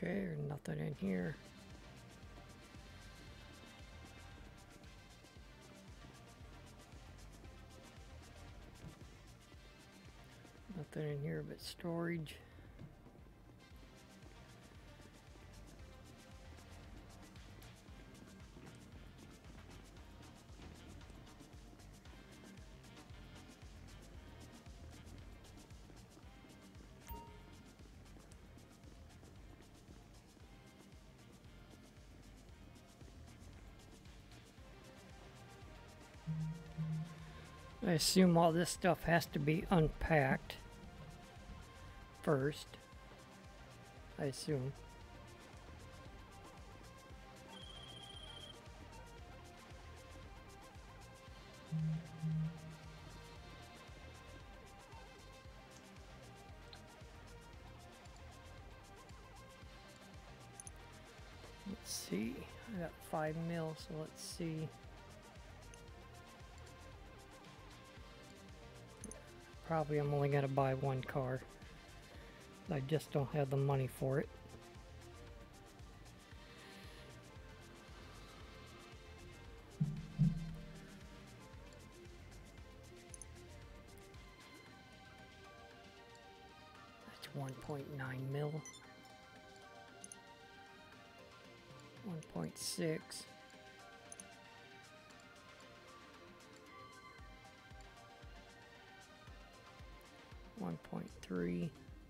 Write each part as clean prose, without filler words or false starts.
Okay, there's nothing in here. Nothing in here but storage. I assume all this stuff has to be unpacked first. I assume. Let's see. I got 5 mil, so let's see. Probably I'm only gonna buy one car. I just don't have the money for it. That's 1.9 mil. 1.6. 1.3.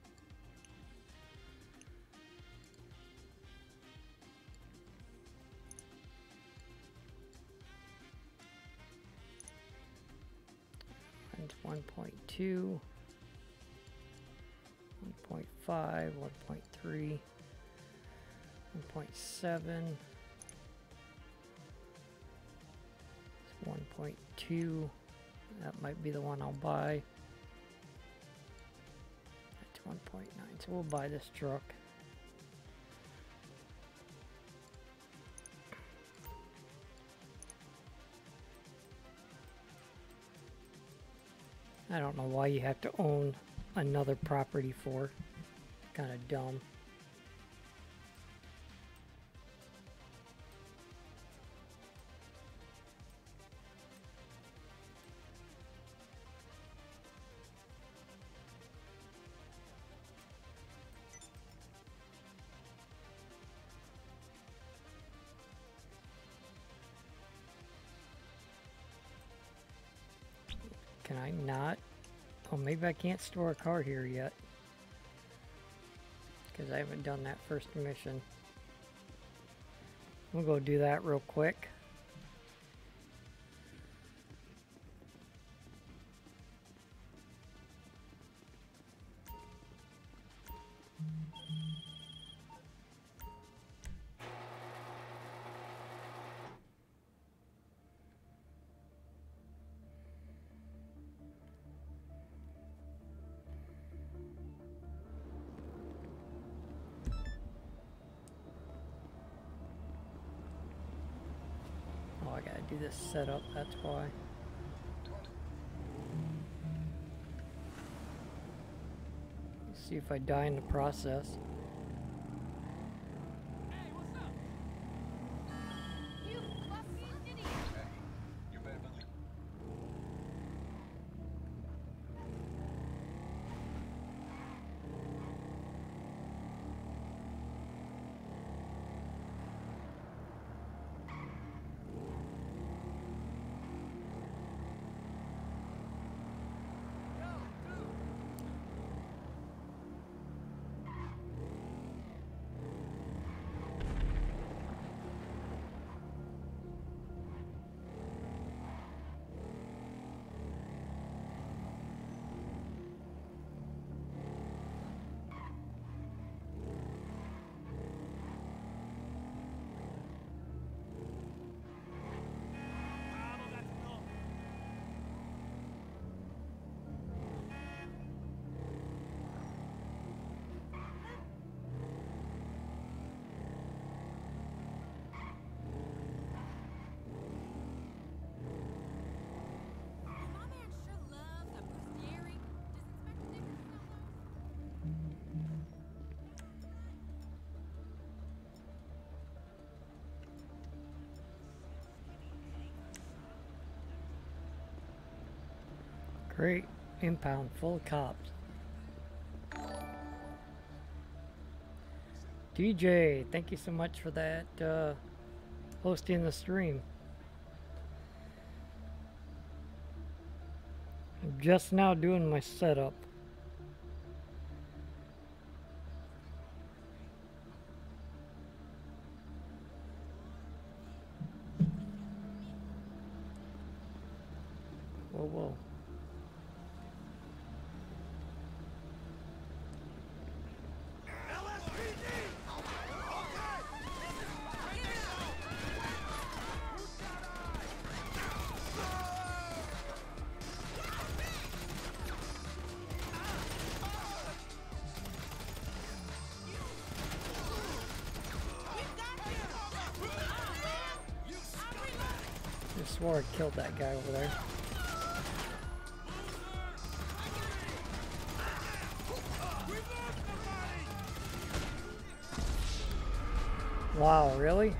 And 1.2. 1.5, 1.3, 1.7, 1.2. That might be the one I'll buy. That's 1.9, so we'll buy this truck. I don't know why you have to own another property for. Kind of dumb. Can I not? Oh, maybe I can't store a car here yet. Because I haven't done that first mission. We'll go do that real quick. Oh, I gotta do this setup, that's why. Let's see if I die in the process. Great impound full of cops. DJ, thank you so much for that hosting the stream. I'm just now doing my setup. Whoa, whoa. I swore I killed that guy over there. Wow, really?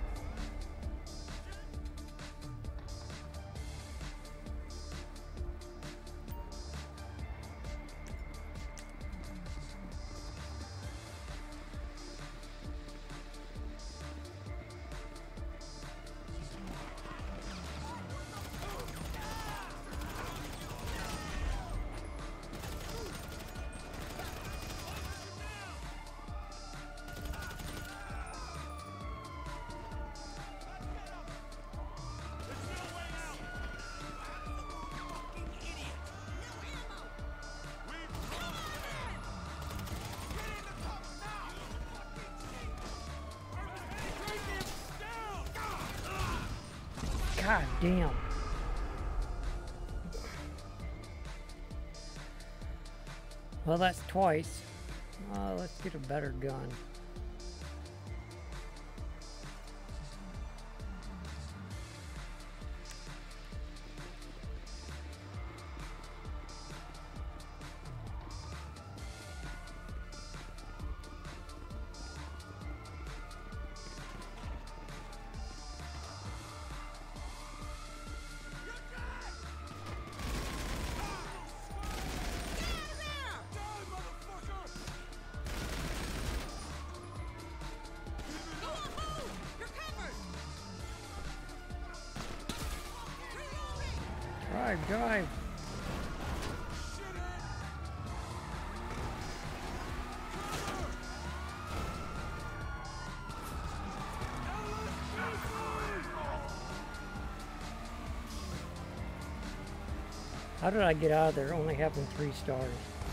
God damn. Well, that's twice. Let's get a better gun. Drive. How did I get out of there only having 3 stars?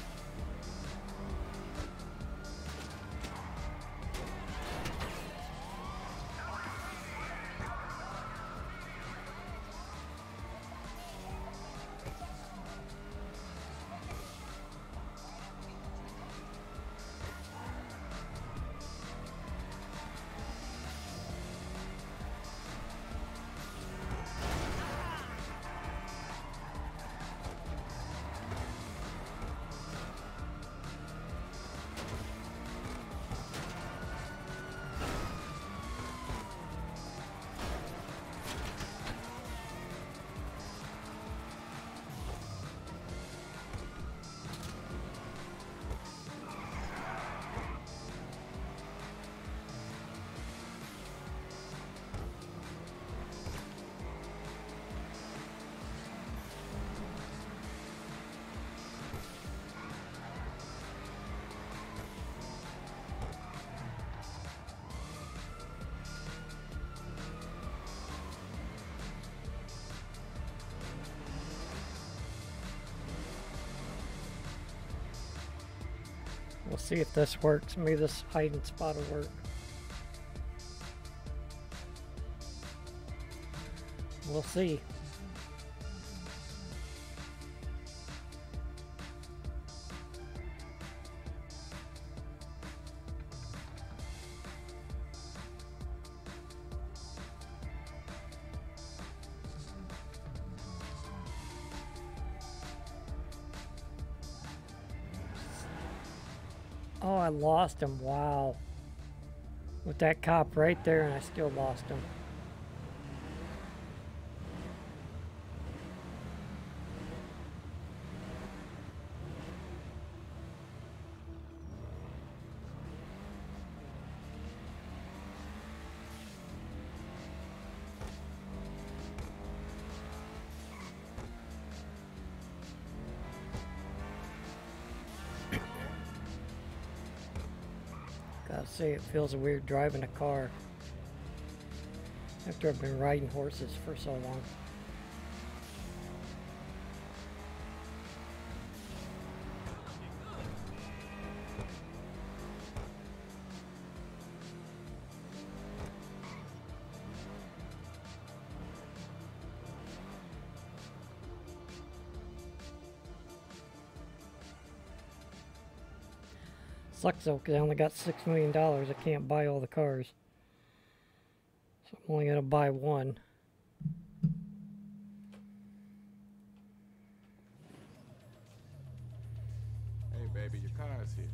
We'll see if this works. Maybe this hiding spot will work. We'll see. Oh, I lost him. Wow. With that cop right there, and I still lost him. Gotta say, it feels weird driving a car after I've been riding horses for so long. Sucks though, because I only got $6 million. I can't buy all the cars. So I'm only going to buy one. Hey baby, your car's here.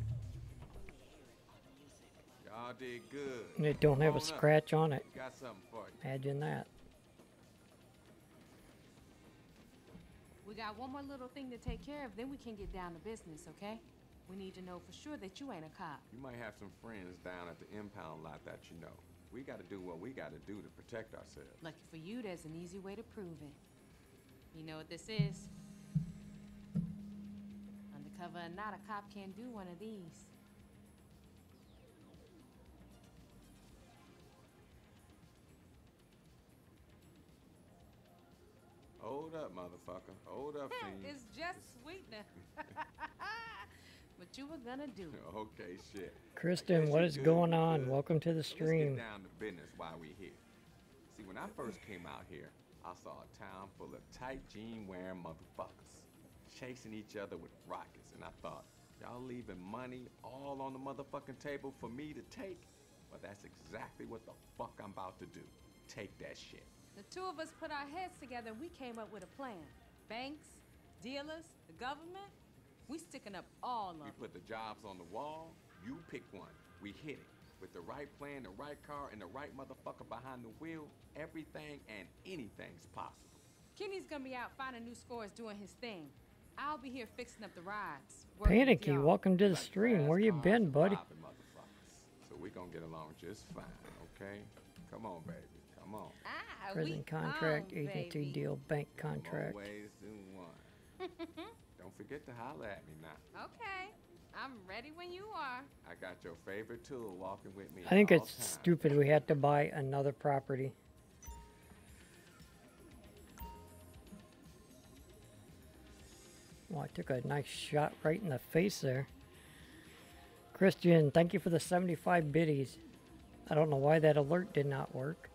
Y'all did good. And it don't have a scratch on it. Got something for you. Imagine that. We got one more little thing to take care of, then we can get down to business, okay? We need to know for sure that you ain't a cop. You might have some friends down at the impound lot that you know. We gotta do what we gotta do to protect ourselves. Lucky for you, there's an easy way to prove it. You know what this is? Undercover or not, a cop can't do one of these. Hold up, motherfucker. Hold up, fiend. It's just sweetener. What you were gonna do. Okay, shit. Kristen, what is going on? Welcome to the stream. Let's get down to business while we here. See, when I first came out here, I saw a town full of tight jean-wearing motherfuckers chasing each other with rockets, and I thought, y'all leaving money all on the motherfucking table for me to take? Well, that's exactly what the fuck I'm about to do. Take that shit. The two of us put our heads together and we came up with a plan. Banks, dealers, the government, we sticking up all of We them. put the jobs on the wall, you pick one. We hit it. With the right plan, the right car, and the right motherfucker behind the wheel, everything and anything's possible. Kenny's gonna be out finding new scores doing his thing. I'll be here fixing up the rides. working with Panicky, y'all. welcome to the Like stream. Where fast you cars been, and buddy? robbing motherfuckers. So we gonna get along just fine, okay? Come on, baby. Come on. Ah, Prison we contract, on, agency baby. deal, bank contract. More ways than one. Don't forget to holler at me now. Okay, I'm ready when you are. I got your favorite tool walking with me. I think at all it's times. stupid we had to buy another property. Well, I took a nice shot right in the face there. Christian, thank you for the 75 biddies. I don't know why that alert did not work.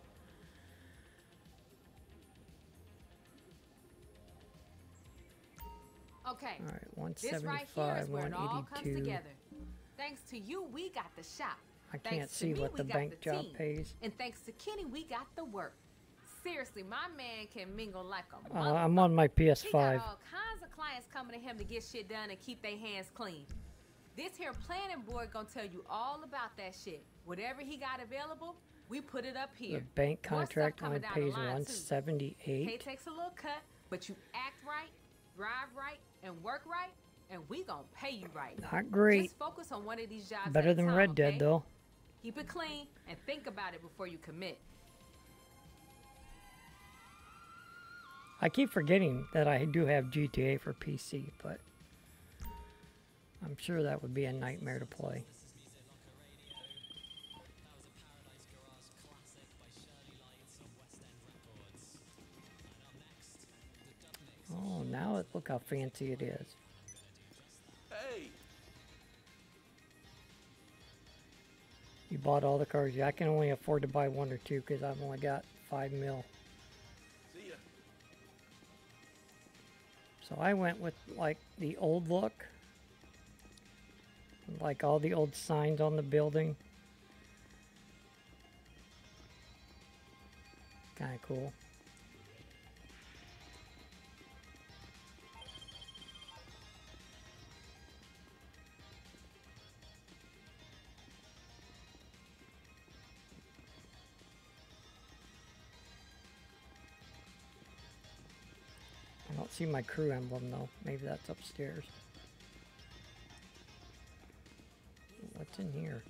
Okay, All right, this right here 175, is where it all comes 182. together. Thanks to you, we got the shop. I Thanks can't to see me, what we the got bank the job team. pays. And thanks to Kenny, we got the work. Seriously, my man can mingle like a I'm on my He got PS5. all kinds of clients coming to him to get shit done and keep their hands clean. This here planning board gonna tell you all about that shit. Whatever he got available, we put it up The here. bank More stuff contract coming only down the pays line, too. 178. Pay takes a little cut, but you act right, drive right, and work right, and we gonna pay you right. Not great. Just focus on one of these jobs Better at a than time, Red Dead, okay? though. Keep it clean and think about it before you commit. I keep forgetting that I do have GTA for PC, but I'm sure that would be a nightmare to play. Oh, now look how fancy it is. Hey! You bought all the cars. Yeah, I can only afford to buy one or two because I've only got 5 mil. See ya. So I went with like the old look. Like all the old signs on the building. Kind of cool. I don't see my crew emblem though. Maybe that's upstairs. What's in here?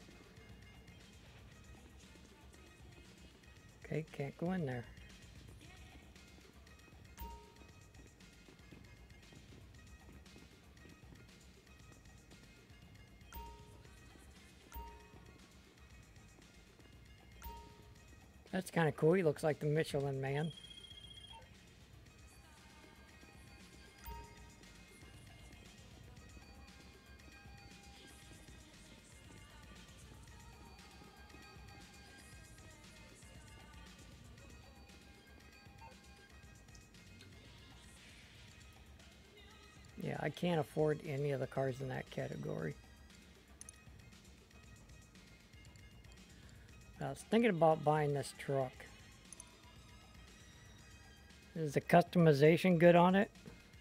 Okay, can't go in there. That's kind of cool. He looks like the Michelin Man. Yeah, I can't afford any of the cars in that category. I was thinking about buying this truck. Is the customization good on it?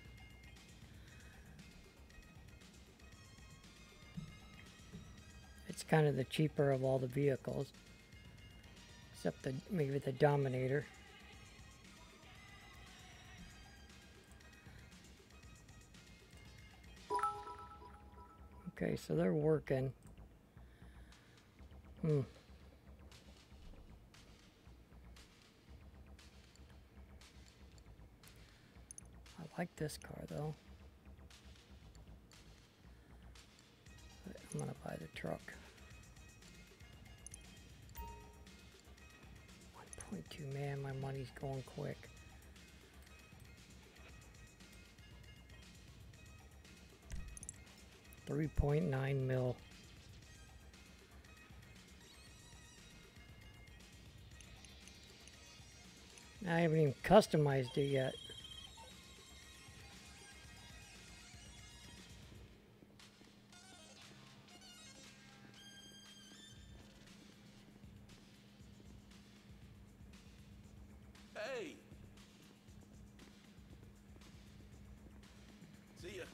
It's kind of the cheaper of all the vehicles. Except maybe the Dominator. Okay, so they're working. I like this car though. I'm gonna buy the truck. 1.2, man, my money's going quick. $3.9 mil. I haven't even customized it yet. Hey! See ya.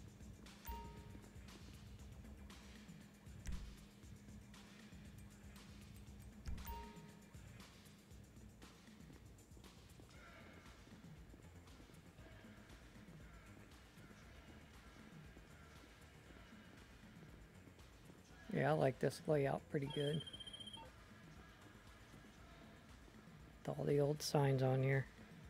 Yeah, I like this layout pretty good. With all the old signs on here.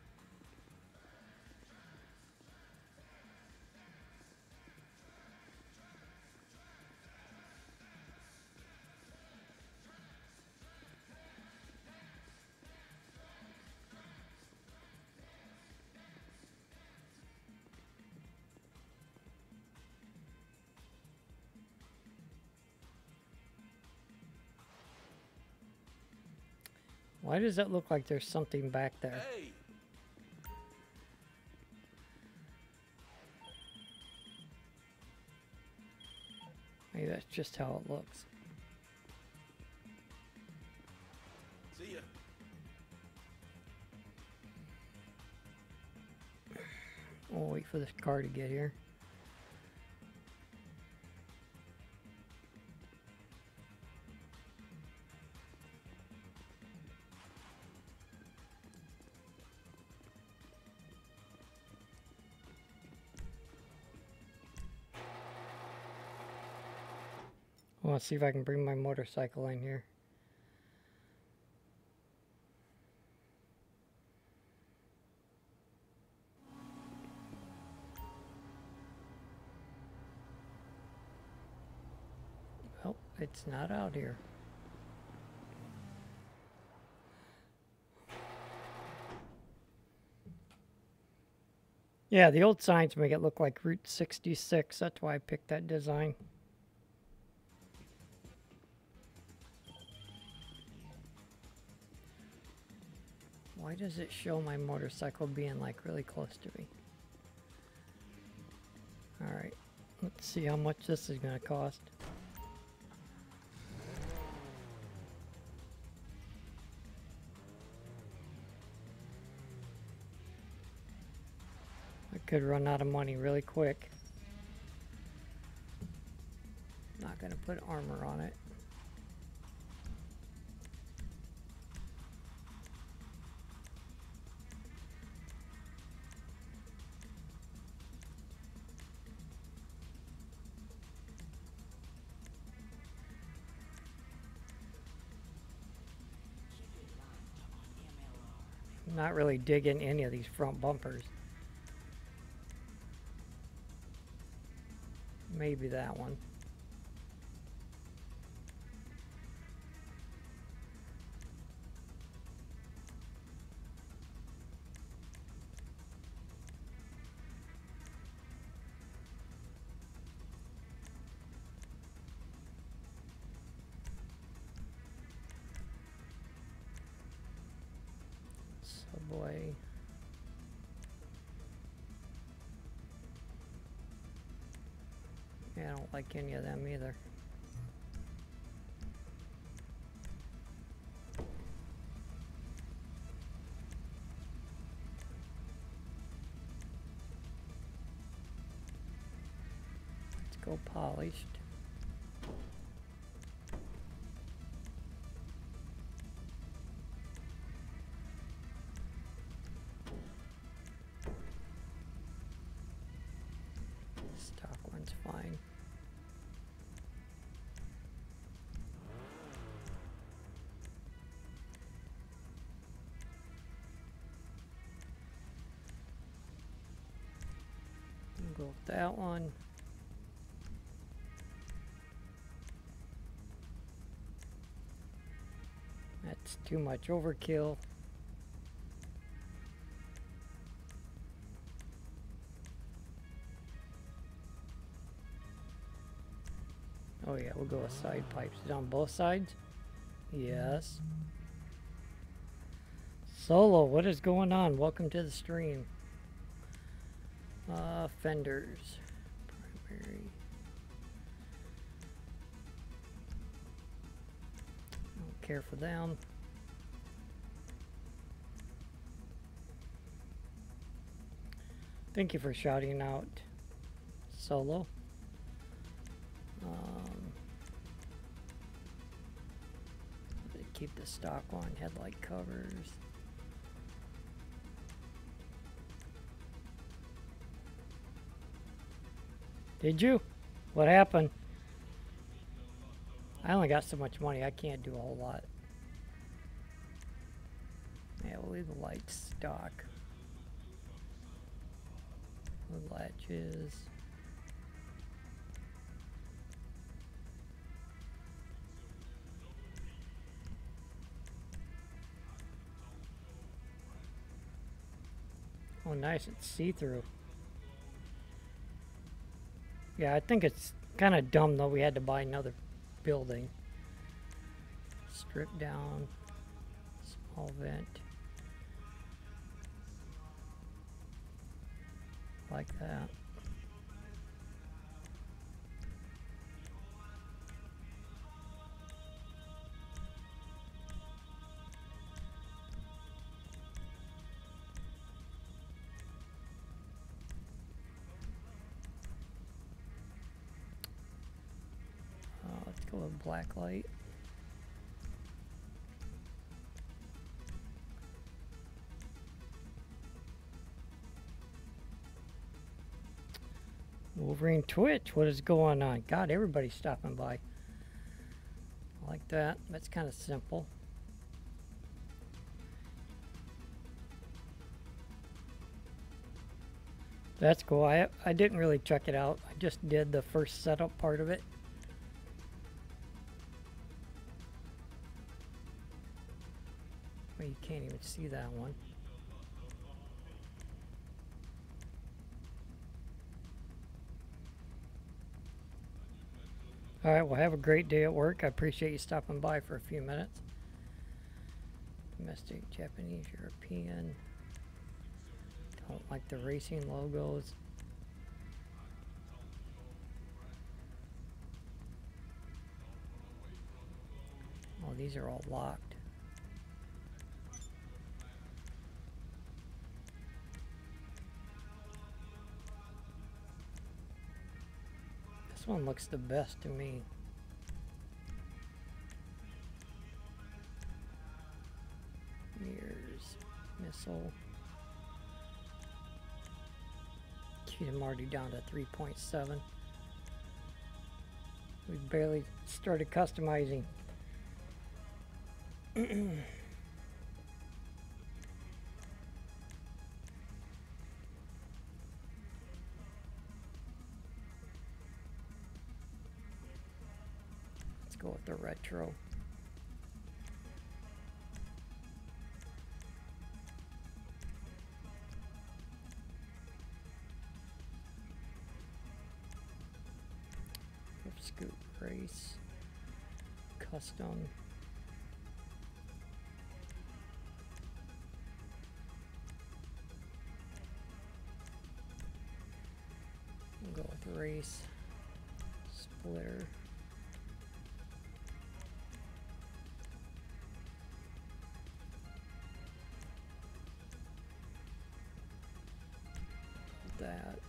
Why does it look like there's something back there? Hey! Maybe that's just how it looks. See ya. We'll wait for this car to get here. I want to see if I can bring my motorcycle in here. Well, it's not out here. Yeah, the old signs make it look like Route 66. That's why I picked that design. Why does it show my motorcycle being like really close to me? Alright, let's see how much this is going to cost. I could run out of money really quick. Not going to put armor on it. I'm not really digging any of these front bumpers. Maybe that one. boy. Yeah, I don't like any of them either. Let's go polished. Stock one's fine. Go with that one. That's too much overkill. Oh yeah, we'll go with side pipes. Is it on both sides? Yes. Solo, what is going on? Welcome to the stream. Fenders. Primary. Don't care for them. Thank you for shouting out, Solo. Keep the stock on headlight covers. Did you? What happened? I only got so much money, I can't do a whole lot. Yeah, we'll leave the lights stock. The latches. Oh nice, it's see-through. Yeah, I think it's kind of dumb though we had to buy another building. Strip down, small vent. Like that. Let's go with black light. Wolverine Twitch, what is going on? God, everybody's stopping by. I like that. That's kind of simple. That's cool. I didn't really check it out. I just did the first setup part of it. Well, you can't even see that one. All right, well, have a great day at work. I appreciate you stopping by for a few minutes. Domestic, Japanese, European. Don't like the racing logos. Oh, these are all locked. This one looks the best to me. Mirrors, missile. I'm already down to 3.7. We barely started customizing. Let's go with the retro. Scoop race, custom. base splitter. That.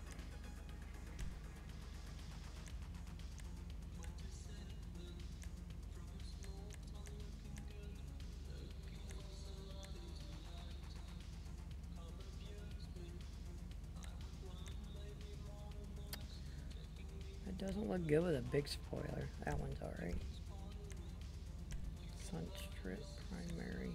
It doesn't look good with a big spoiler. That one's alright. Sunstrip primary.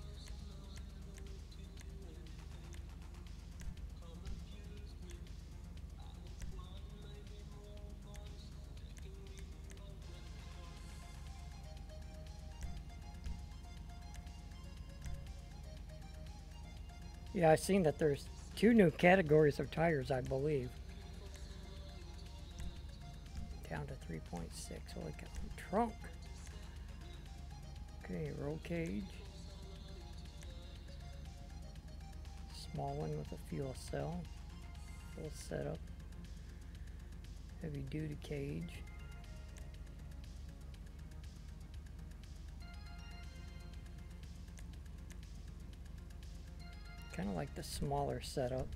Yeah, I've seen that there's 2 new categories of tires, I believe. Down to 3.6. Holy cow. Trunk. Okay, roll cage. Small one with a fuel cell. Full setup. Heavy duty cage. Kind of like the smaller setup.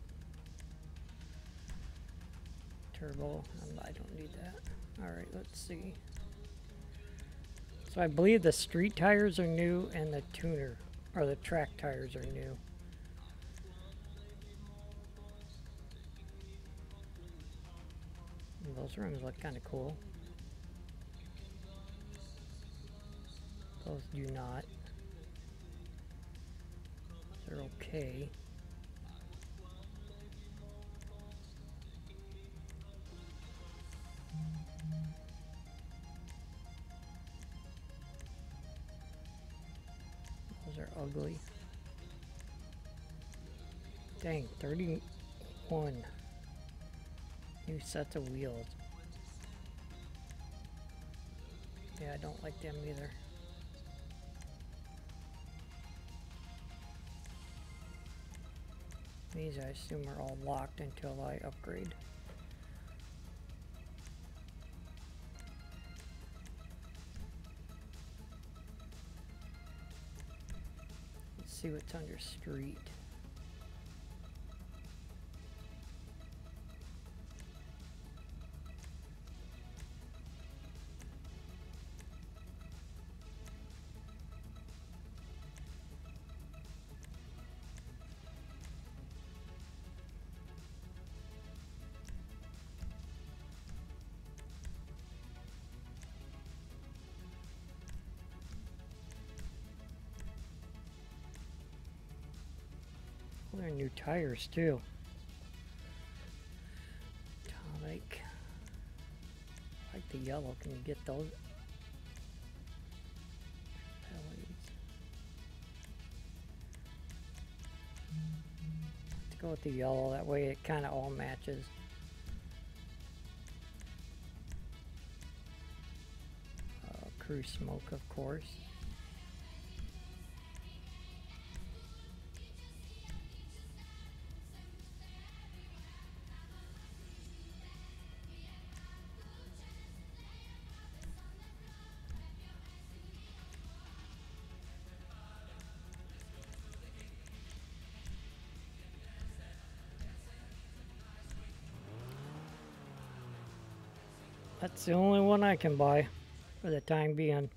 Turbo, I don't need that. Alright, let's see. So I believe the street tires are new and the tuner, or the track tires are new. And those rims look kind of cool. Those do not. They're okay. Those are ugly. Dang, 31 new sets of wheels. Yeah, I don't like them either. These I assume are all locked until I upgrade. Let's see what's under street. They're new tires too. Atomic. I like the yellow. Can you get those? Let's go with the yellow. That way it kind of all matches. Cruise smoke, of course. That's the only one I can buy for the time being.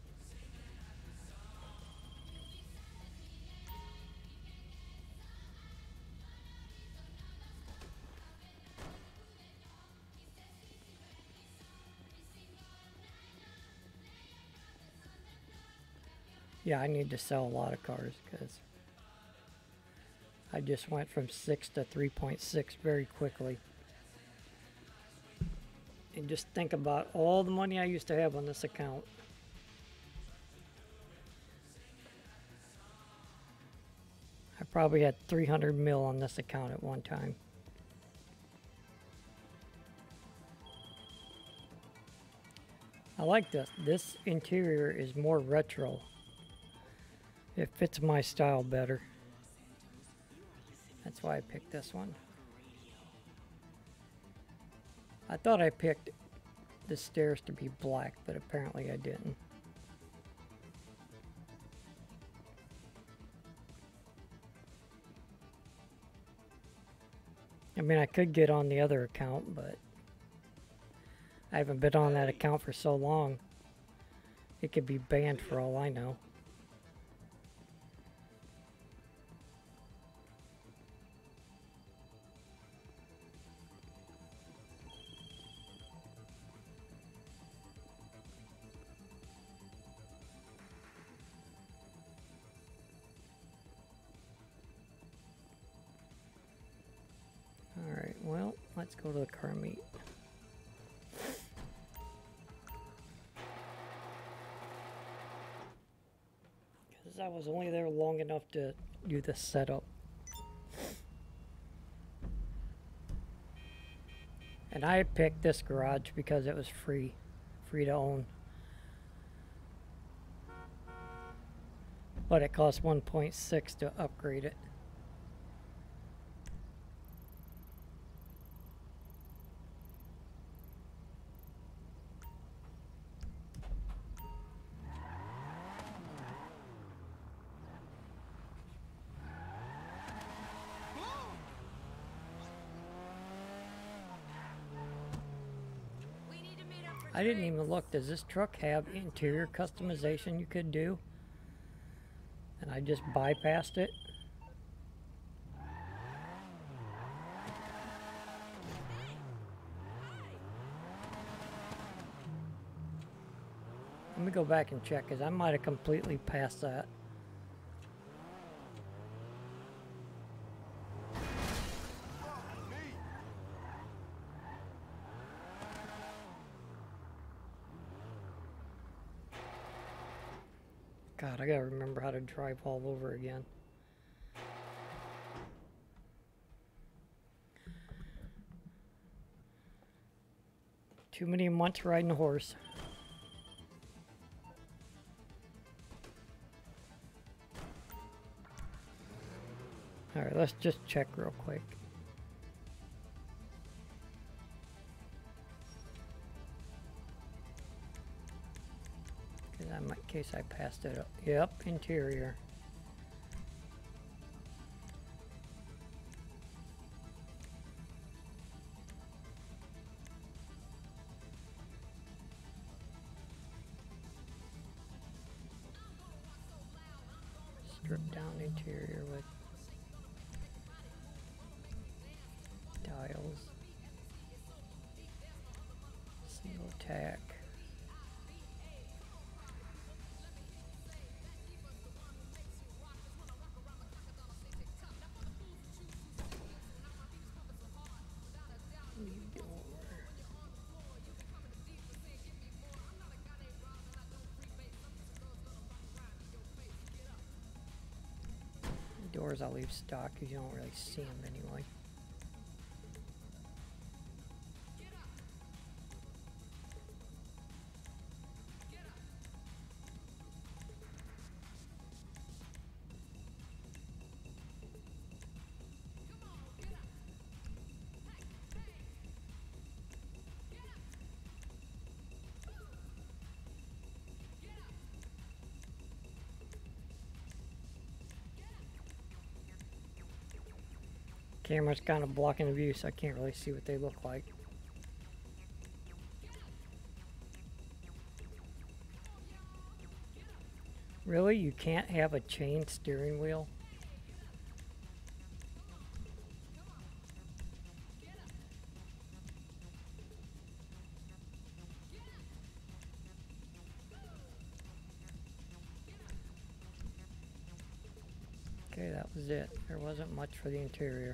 Yeah, I need to sell a lot of cars because I just went from 6 to 3.6 very quickly. And just think about all the money I used to have on this account. I probably had 300 mil on this account at one time. I like this. This interior is more retro. It fits my style better. That's why I picked this one. I thought I picked the stairs to be black, but apparently I didn't. I mean, I could get on the other account, but I haven't been on that account for so long. It could be banned for all I know. Alright, well, let's go to the car meet. Because I was only there long enough to do the setup. And I picked this garage because it was free to own. But it cost 1.6 to upgrade it. I didn't even look. Does this truck have interior customization you could do? And I just bypassed it. Let me go back and check, because I might have completely passed that. God, I gotta remember how to drive all over again. Too many months riding a horse. Alright, let's just check real quick. In case I passed it up. Yep, interior. Strip down interior with dials. Single tack. Doors I'll leave stock because you don't really see them anyway. Camera's kind of blocking the view, so I can't really see what they look like. Really? You can't have a chain steering wheel? Okay, that was it. There wasn't much for the interior.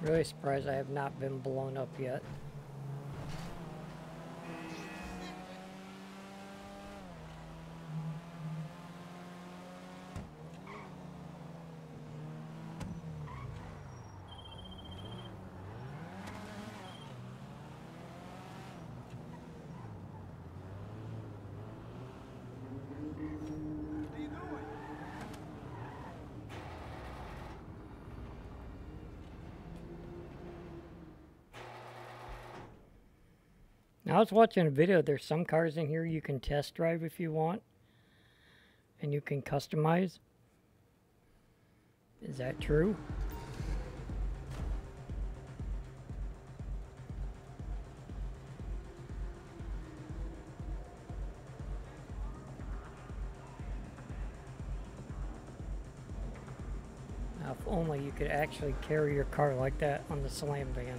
Really surprised I have not been blown up yet. Now, I was watching a video. There's some cars in here you can test drive if you want. And you can customize. Is that true? Now, if only you could actually carry your car like that on the Slam Van.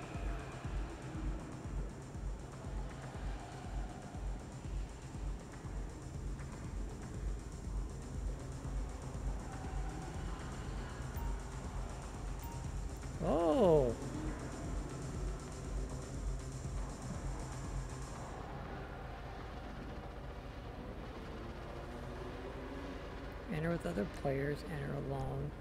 Oh. Enter with other players, enter alone.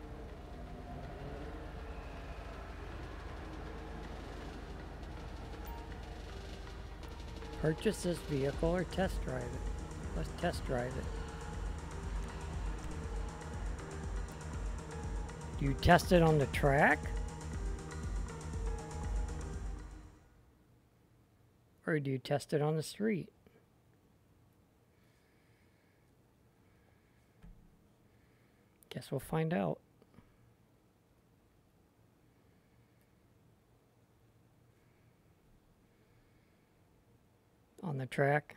Purchase this vehicle or test drive it. Let's test drive it. Do you test it on the track? Or do you test it on the street? Guess we'll find out. On the track.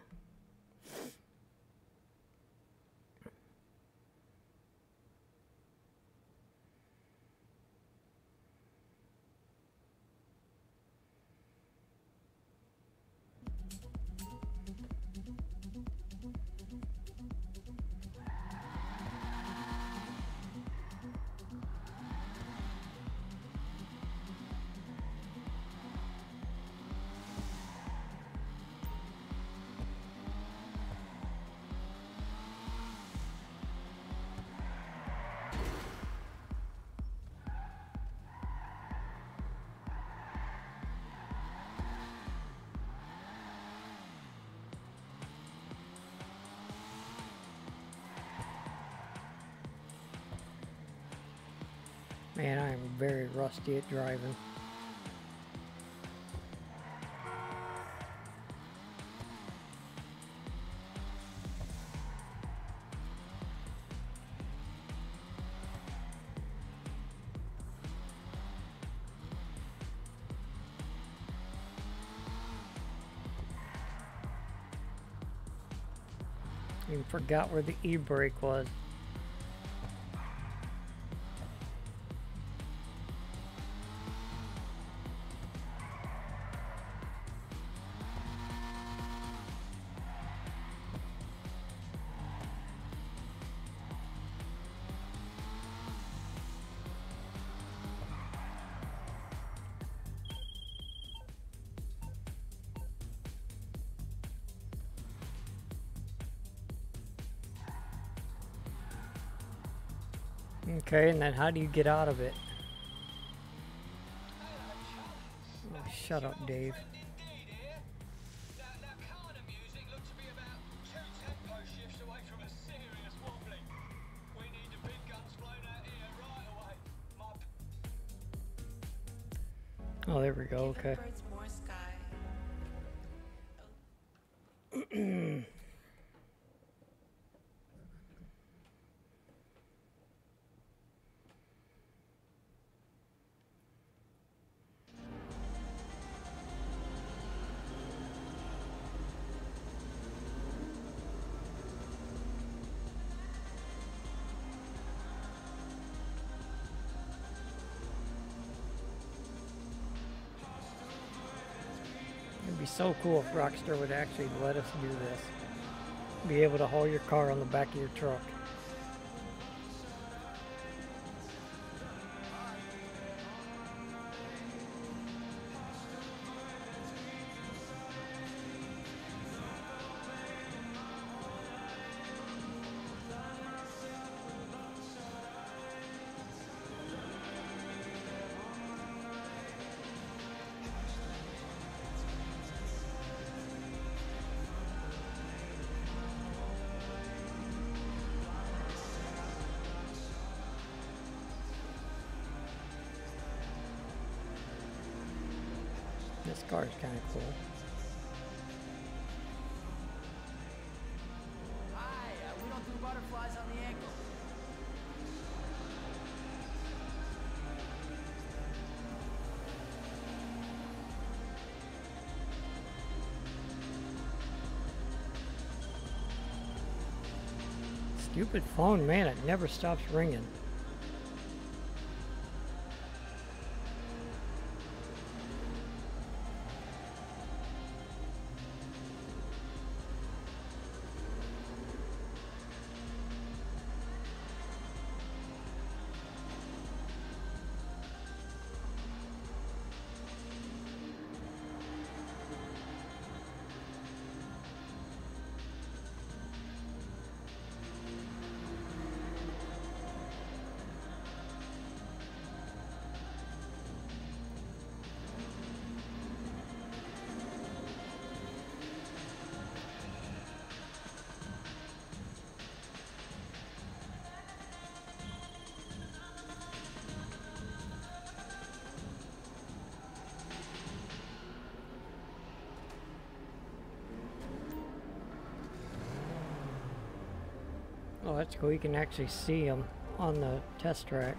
Man, I am very rusty at driving. Even forgot where the e-brake was. Okay, and then how do you get out of it? Oh, shut up, Dave. Oh, there we go, okay. It'd be so cool if Rockstar would actually let us do this. Be able to haul your car on the back of your truck. This car is kind of cool. Hi, we don't do butterflies on the ankle. Stupid phone, man, it never stops ringing. Oh, that's cool. You can actually see them on the test track.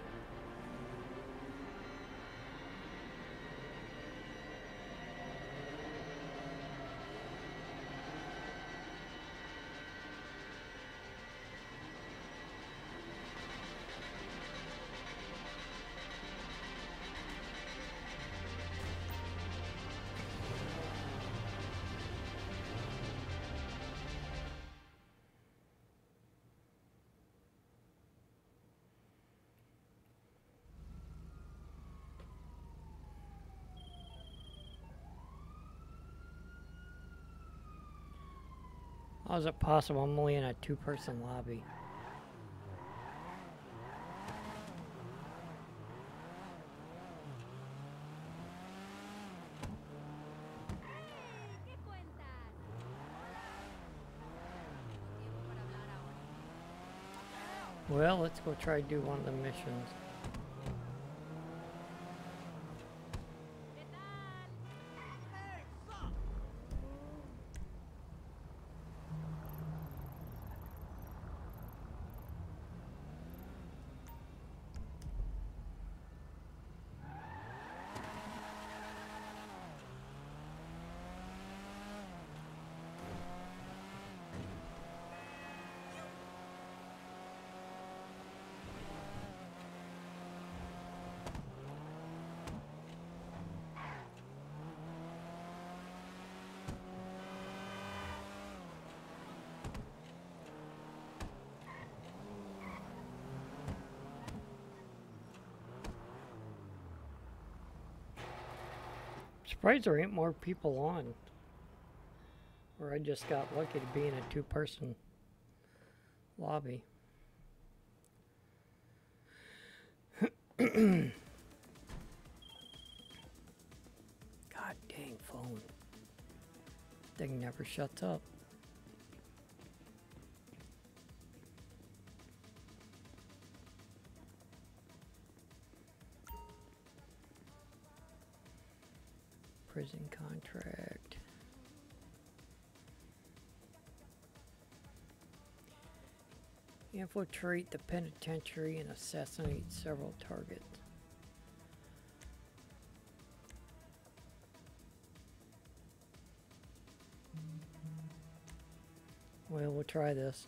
How is it possible I'm only in a two-person lobby? Well, let's go try to do one of the missions. Surprised there ain't more people on. Or I just got lucky to be in a two-person lobby. God dang phone. Thing never shuts up. Prison contract. Infiltrate the penitentiary and assassinate several targets. Well, we'll try this.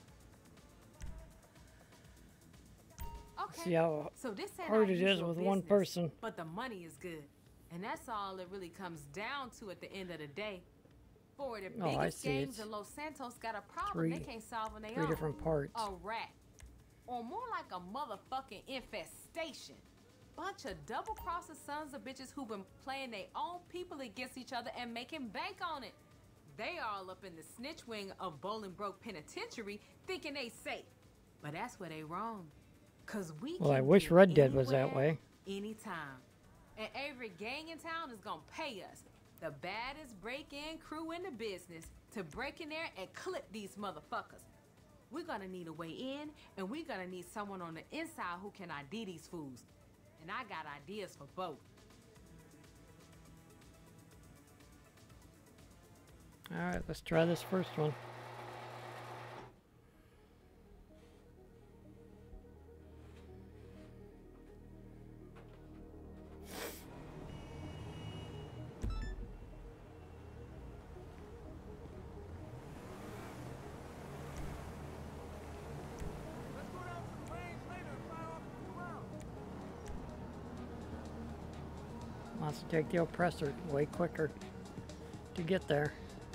Okay. See how So this ain't hard our it is usual with one business, person. But the money is good. And that's all it really comes down to at the end of the day. For the Oh, I biggest see. games It's in Los Santos got a problem they can't solve on their own. three different parts. A rat. Or more like a motherfucking infestation. Bunch of double-crossing sons of bitches who've been playing their own people against each other and making bank on it. They all up in the snitch wing of Bolingbroke Penitentiary thinking they safe. But that's where they wrong. Cause we Well, I can wish get Red Dead was that anywhere, way. anytime. And every gang in town is gonna pay us, the baddest break-in crew in the business, to break in there and clip these motherfuckers. We're gonna need a way in, and we're gonna need someone on the inside who can ID these fools. And I got ideas for both. Alright, let's try this first one. Let's go down to the range later and fire off a few rounds. Wants to take the oppressor way quicker to get there.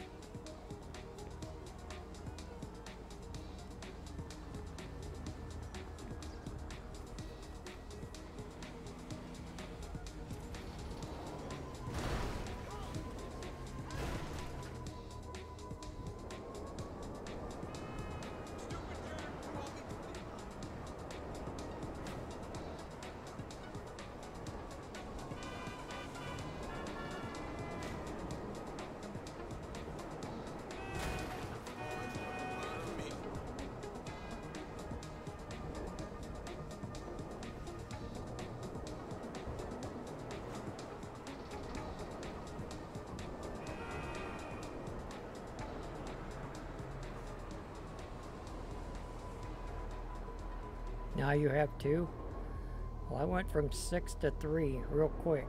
Now you have 2? Well, I went from 6 to 3 real quick.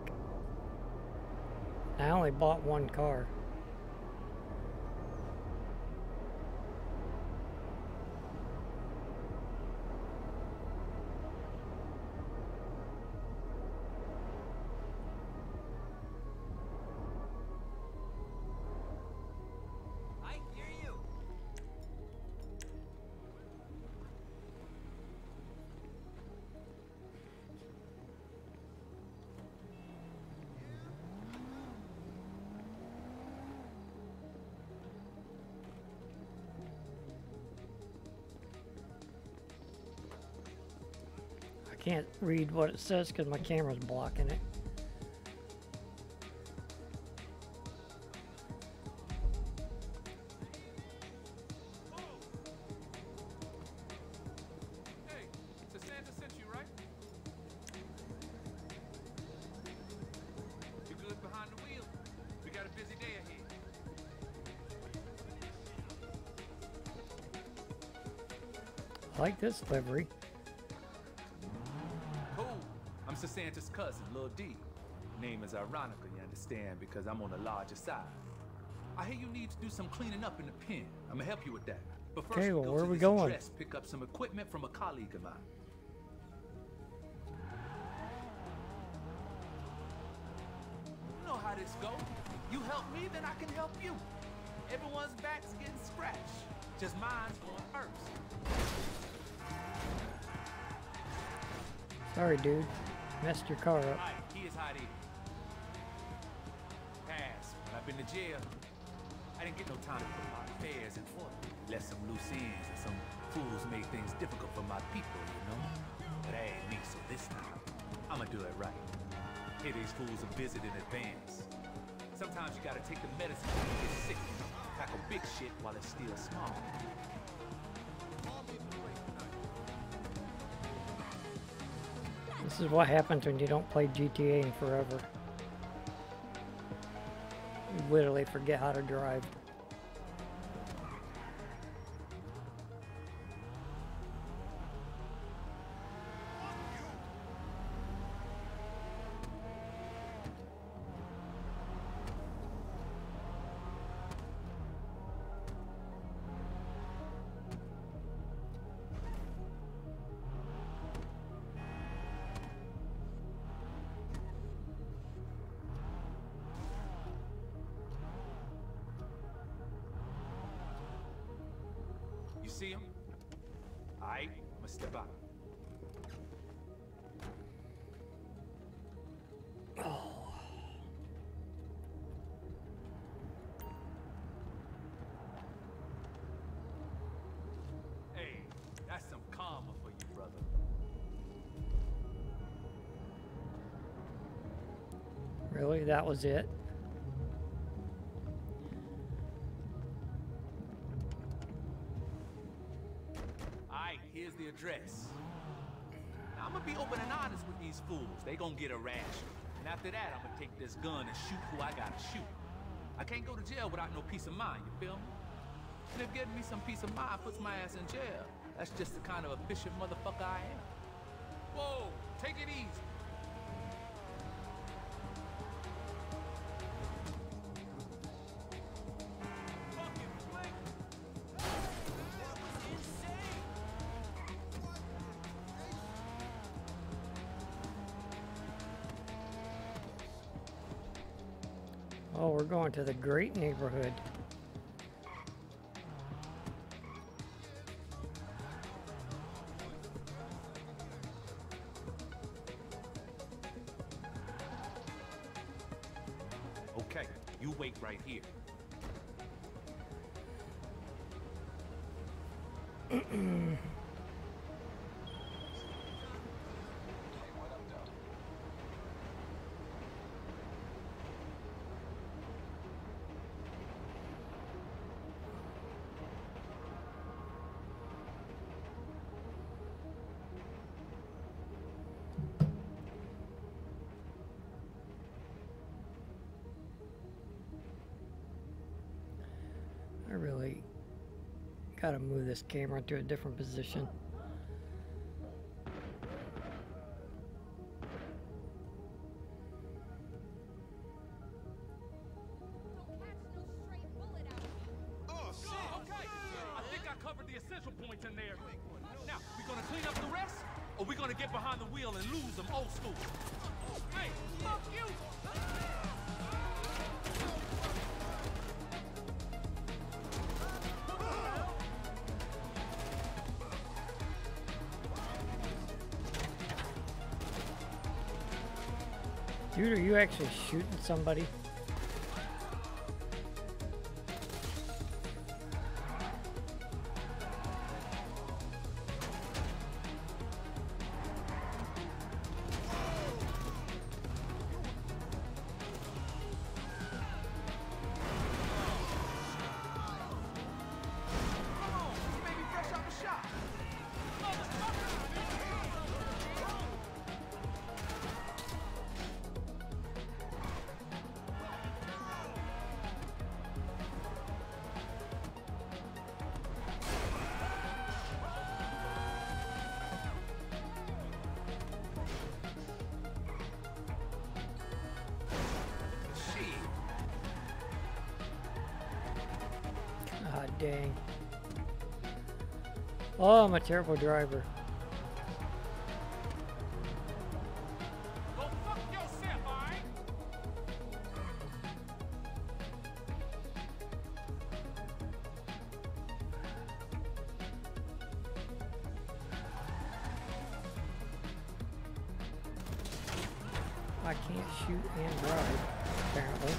I only bought 1 car. I hear you. I can't read what it says because my camera's blocking it. Hey, Santa sent you, right? You good behind the wheel? We got a busy day ahead. I like this livery. Cool. I'm Santa's cousin, Lil D. Name is ironical, you understand, because I'm on the larger side. I hear you need to do some cleaning up in the pen. I'm gonna help you with that. But first, Okay, we well, go where to we this going? address, pick up some equipment from a colleague of mine. You know how this goes. You help me, then I can help you. Everyone's back's getting scratched. Just mine's going first. Sorry, dude. Messed your car up. Hi, here's how it is. Past, when I've been to jail, I didn't get no time to put my affairs in order. Left some loose ends and some fools made things difficult for my people, you know? But that ain't me, so this time, I'ma do it right. Pay these fools a visit in advance. Sometimes you gotta take the medicine when you get sick, you know? Tackle big shit while it's still small. This is what happens when you don't play GTA in forever. You literally forget how to drive. You see him? Aight, I'ma step out. Hey, that's some karma for you, brother. Really? That was it? Alright, here's the address. Now, I'm gonna be open and honest with these fools. They gonna get a ration. And after that, I'm gonna take this gun and shoot who I gotta shoot. I can't go to jail without no peace of mind, you feel me? And if getting me some peace of mind puts my ass in jail, that's just the kind of efficient motherfucker I am. Whoa, take it easy. Fucking flick. That was insane. Oh, we're going to the great neighborhood. Okay, you wait right here. I really gotta move this camera to a different position. Okay, I think I covered the essential points in there. Now, we gonna clean up the rest, or we gonna get behind the wheel and lose them old school? Hey, fuck you! Dude, are you actually shooting somebody? Ah, dang. Oh, I'm a terrible driver. Go fuck yourself, alright? I can't shoot and drive, apparently.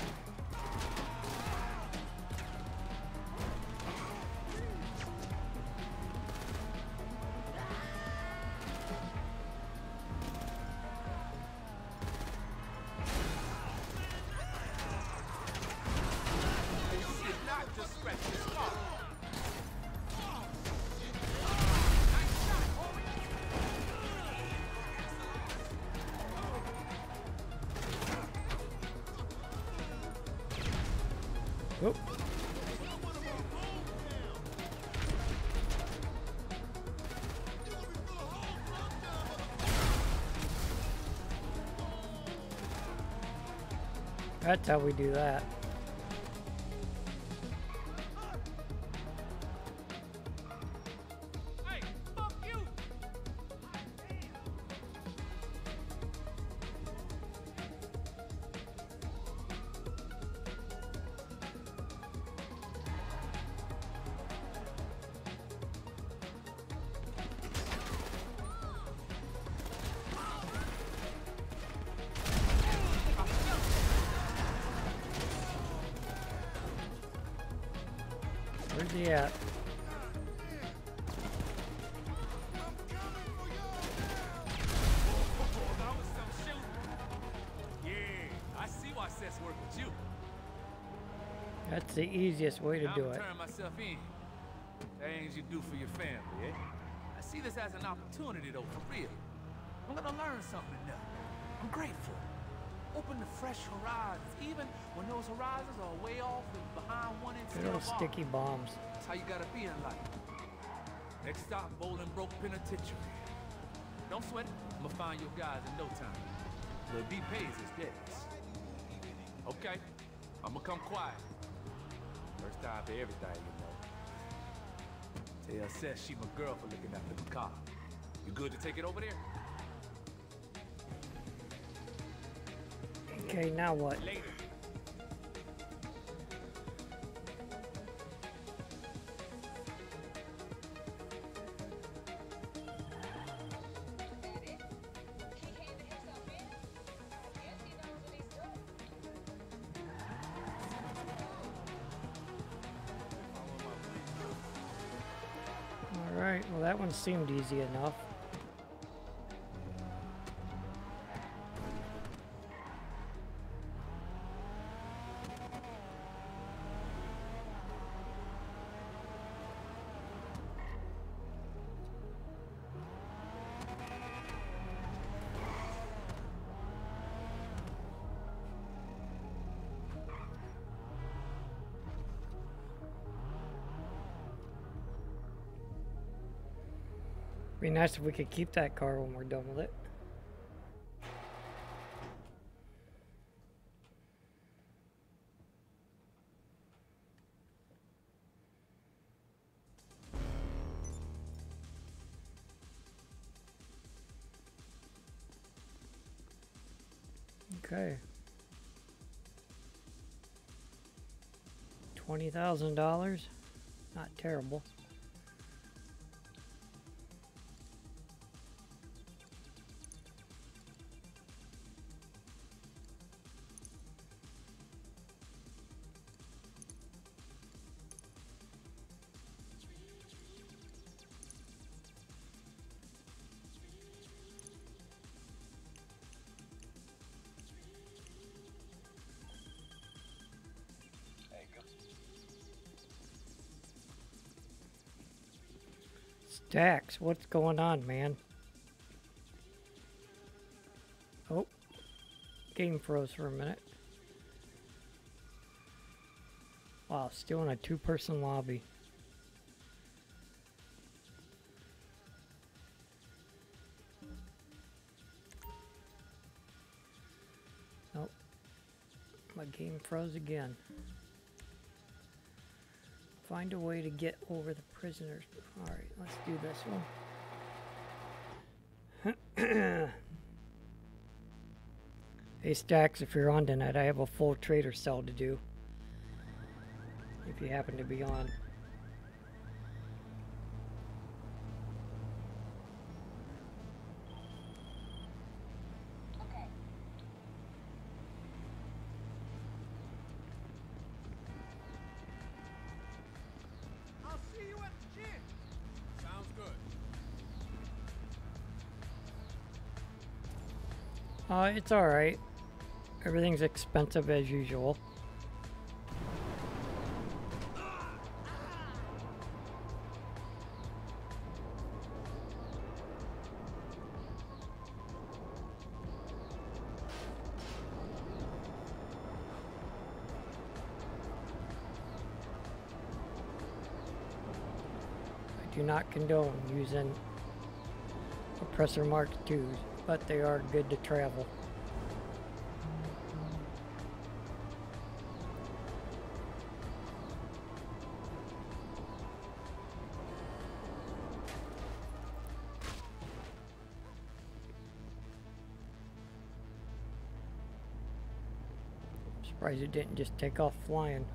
Not just scratch the scar. Oop. That's how we do that. Hey, fuck you! Where's he at? That was some shooting. Yeah, I see why Seth's work with you. That's the easiest way to Now do I'm it. turn myself in. Things you do for your family, eh? I see this as an opportunity, though, for real. I'm gonna learn something new. I'm grateful. Open to fresh horizons, even when those those horizons are way off and behind one inch Little sticky bombs. That's how you gotta be in life. Next stop, Bolingbroke Penitentiary. Don't sweat it. I'm gonna find your guys in no time. Lil B pays his debts. Okay, I'm gonna come quiet. First time for everything, you know. Tell Seth she my girl for looking after the car. You good to take it over there? Okay, now what? Later. Alright, well that one seemed easy enough. Be nice if we could keep that car when we're done with it. Okay. $20,000. Not terrible. Dax, what's going on, man? Oh, game froze for a minute. Wow, still in a two-person lobby. Nope, my game froze again. Find a way to get over the prisoners. Alright, let's do this one. Hey Stacks, if you're on tonight, I have a full trader cell to do. If you happen to be on. I'll see you at the gym. Sounds good. It's alright. Everything's expensive as usual. I do not condone using Oppressor Mark IIs, but they are good to travel. Surprised it didn't just take off flying.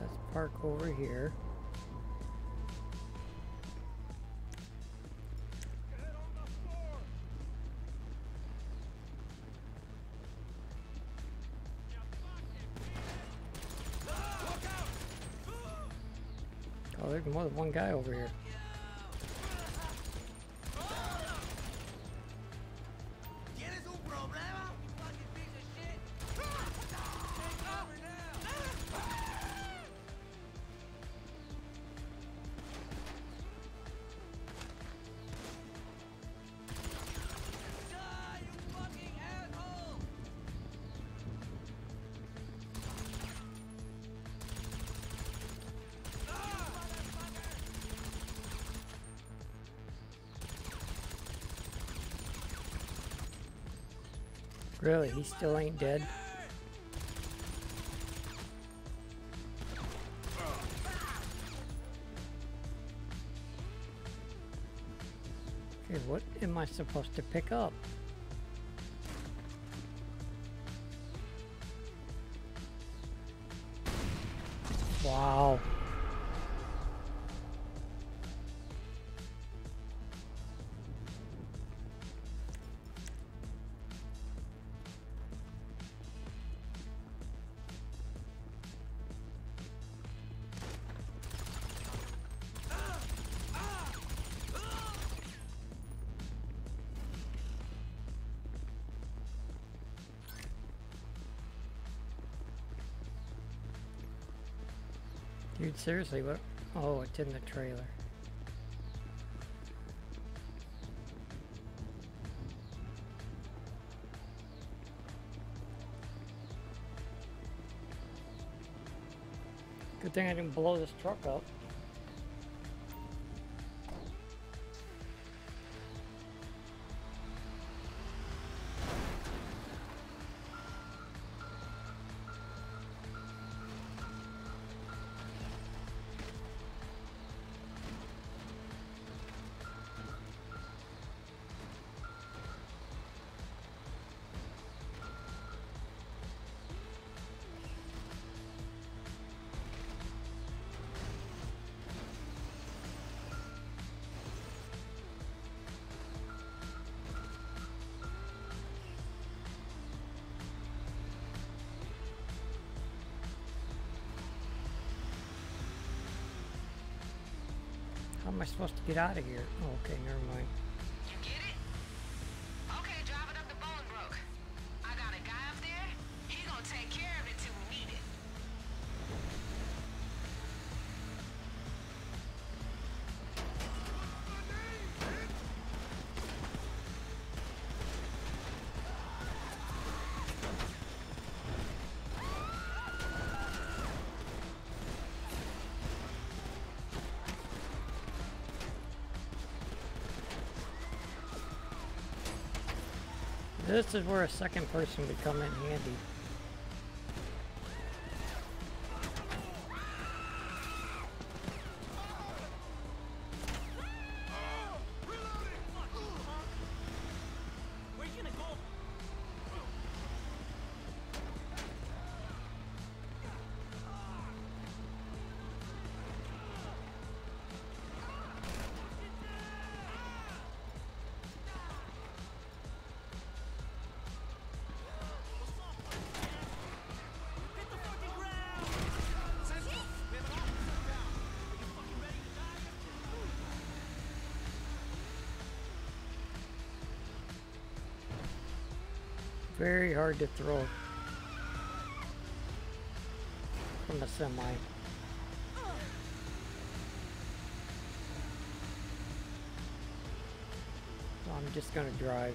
Let's park over here. Oh, there's more than one guy over here. Really, he still ain't dead? Okay, what am I supposed to pick up? Wow. Dude, seriously, what? Oh, it's in the trailer. Good thing I didn't blow this truck up. How am I supposed to get out of here? Oh, okay, never mind. You get it? Okay, drive it up to Bolingbroke. I got a guy up there. He gonna take care of it till we need it. This is where a second person would come in handy. Very hard to throw from the semi. So I'm just gonna drive.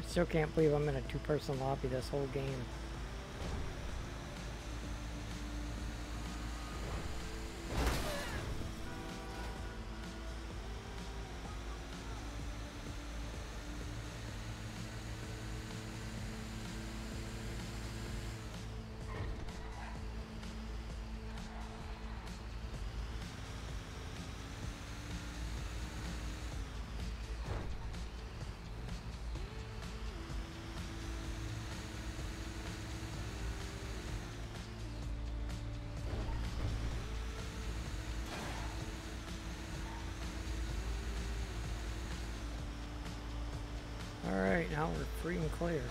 Still can't believe I'm in a two-person lobby this whole game. Alright, now we're free and clear.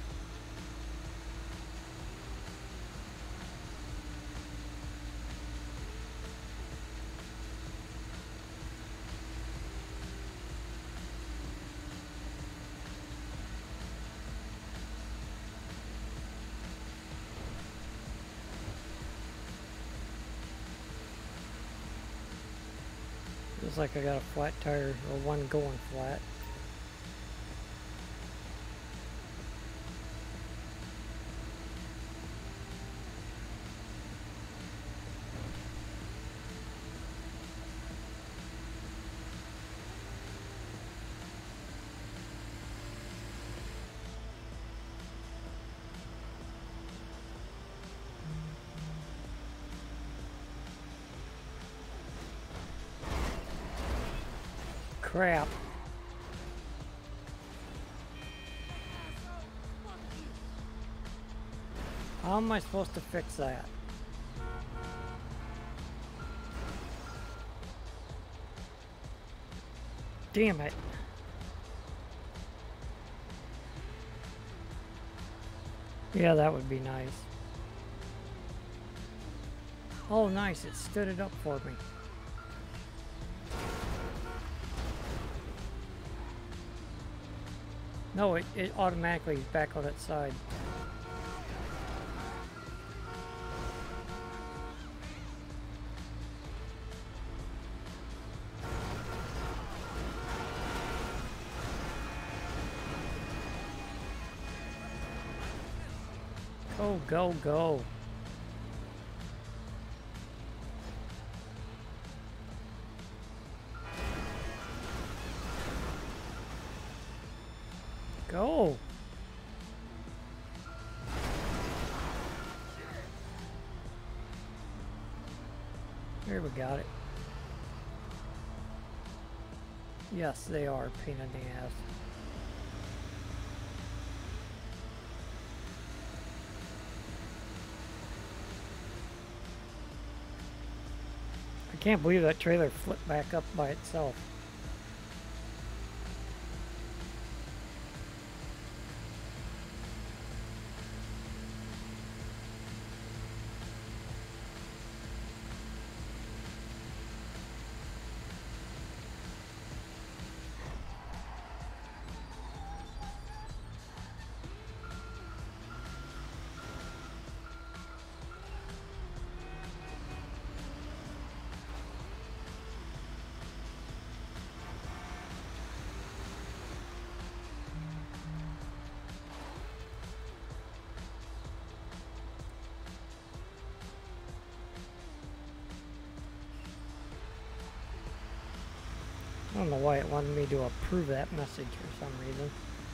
Feels like I got a flat tire, or one going flat. Crap. How am I supposed to fix that? Damn it. Yeah, that would be nice. Oh, nice. It stood it up for me. No, it automatically is back on its side. Go, go, go. Go. Here, we got it. Yes, they are a pain in the ass. I can't believe that trailer flipped back up by itself. I don't know why it wanted me to approve that message for some reason.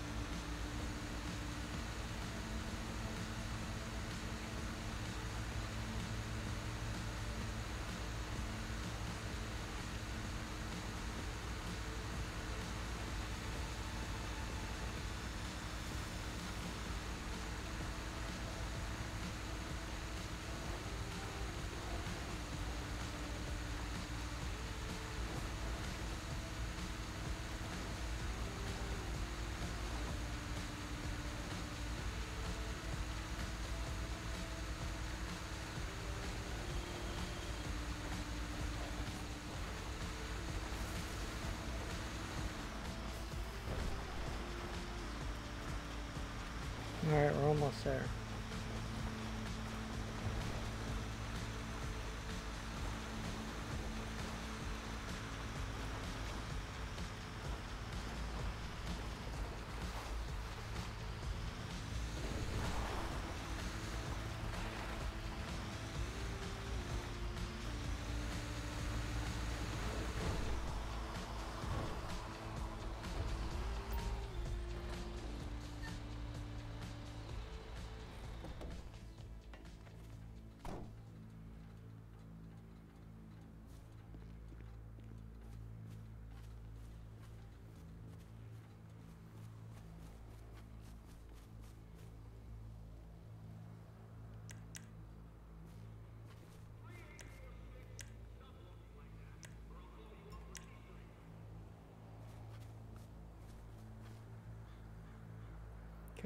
Alright, we're almost there.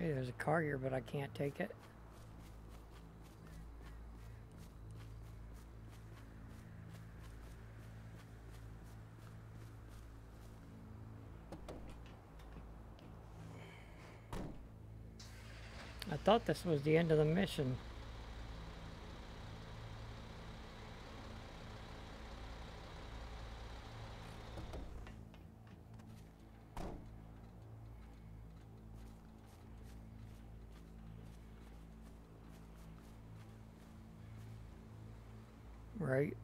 Okay, there's a car here, but I can't take it. I thought this was the end of the mission. Right?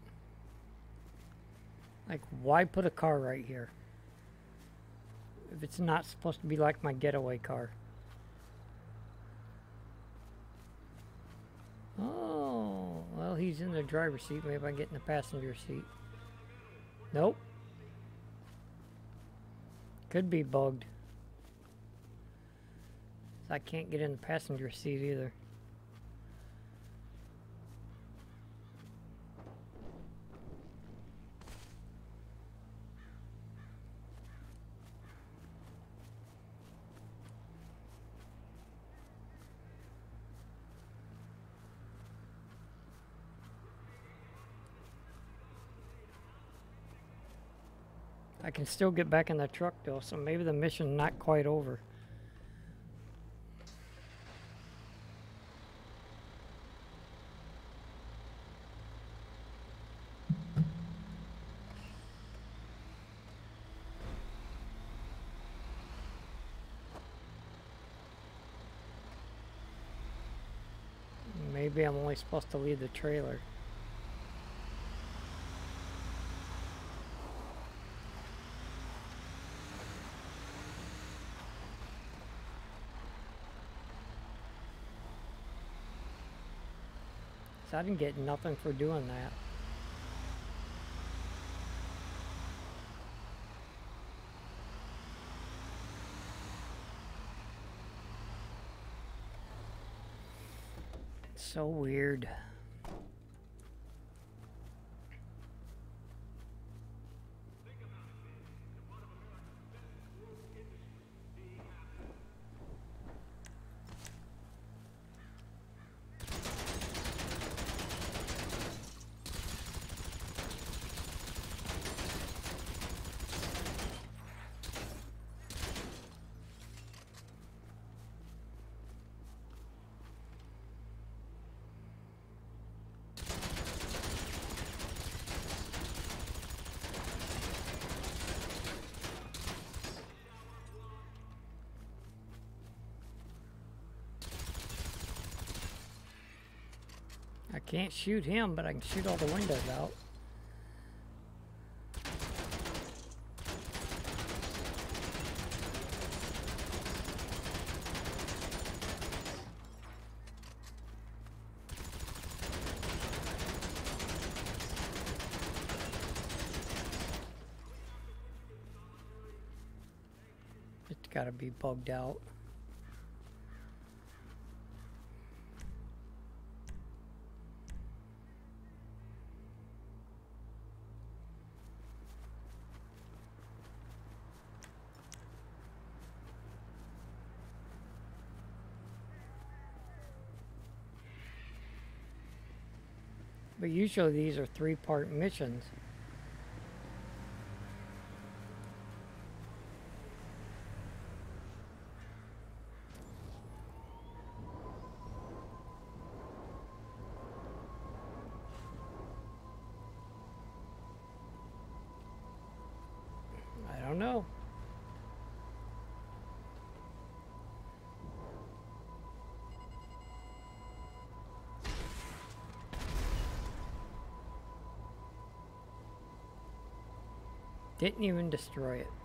Like, why put a car right here? If it's not supposed to be like my getaway car. Oh, well, he's in the driver's seat. Maybe I get in the passenger seat. Nope. Could be bugged. I can't get in the passenger seat either. I can still get back in the truck though, so maybe the mission's not quite over. Maybe I'm only supposed to leave the trailer. So I didn't get nothing for doing that. So weird. I can't shoot him, but I can shoot all the windows out. It's gotta be bugged out. But usually these are 3-part missions. I don't know. Didn't even destroy it.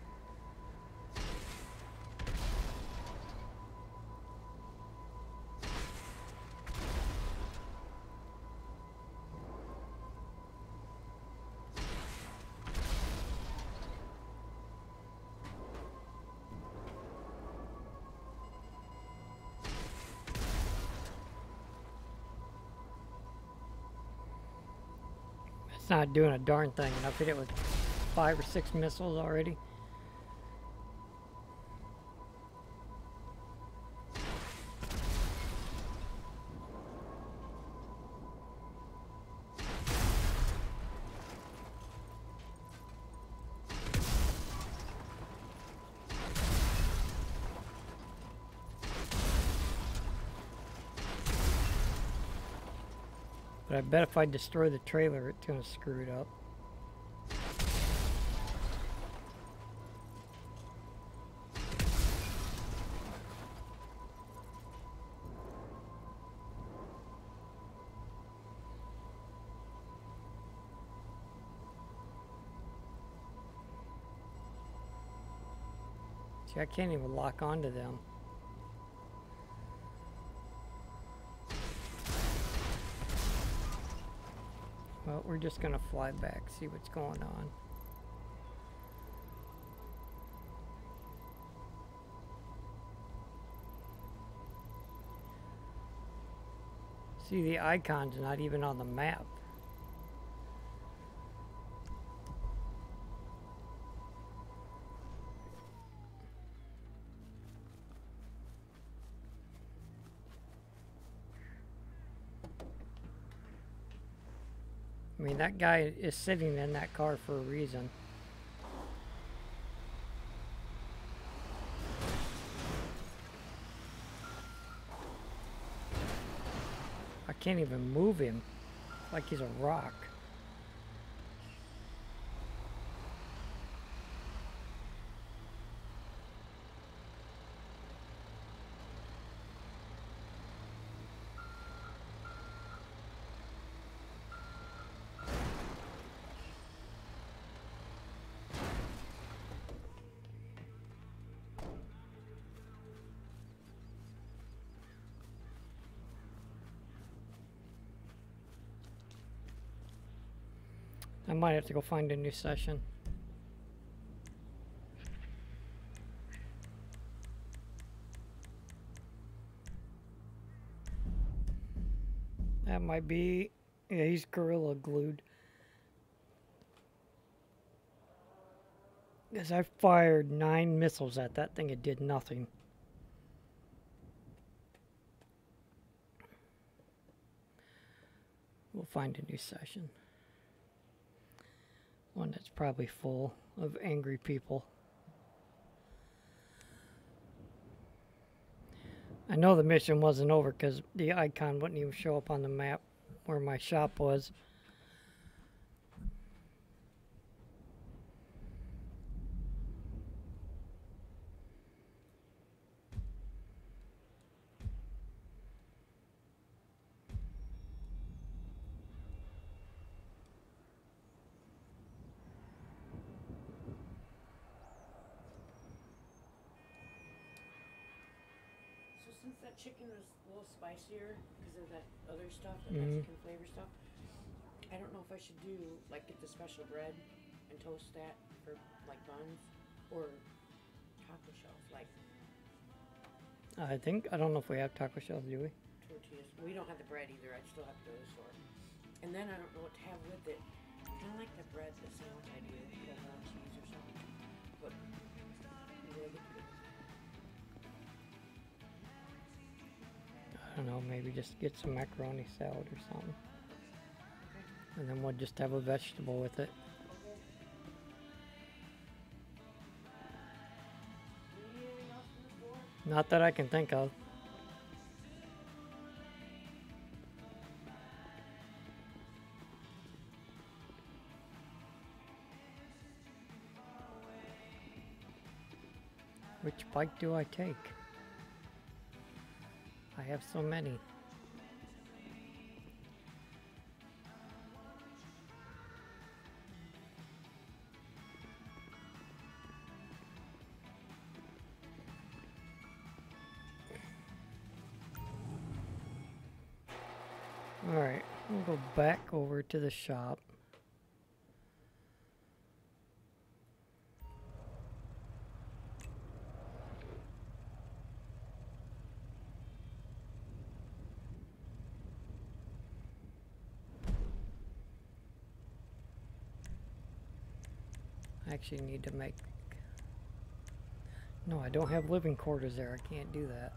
It's not doing a darn thing, and I've hit it with 5 or 6 missiles already. But I bet if I destroy the trailer, it's gonna screw it up. See, I can't even lock onto them. Well, we're just gonna fly back, see what's going on. See, the icon's not even on the map. I mean, that guy is sitting in that car for a reason. I can't even move him, like he's a rock. I might have to go find a new session. That might be, yeah, he's gorilla glued. Because I fired 9 missiles at that thing, it did nothing. We'll find a new session. One that's probably full of angry people. I know the mission wasn't over because the icon wouldn't even show up on the map where my shop was. Since that chicken was a little spicier because of that other stuff, the Mexican flavor stuff, I don't know if I should do, like, get the special bread and toast that for, like, buns, or taco shells, like I don't know if we have taco shells, do we? tortillas. We don't have the bread either, I'd still have to go to the store. And then I don't know what to have with it. Kind of like the bread, the sandwich I do, put on cheese or something. But maybe I get to do this. I don't know, maybe just get some macaroni salad or something. And then we'll just have a vegetable with it. Not that I can think of. Which bike do I take? I have so many. Alright, we'll go back over to the shop. I actually need to make... No, I don't have living quarters there. I can't do that.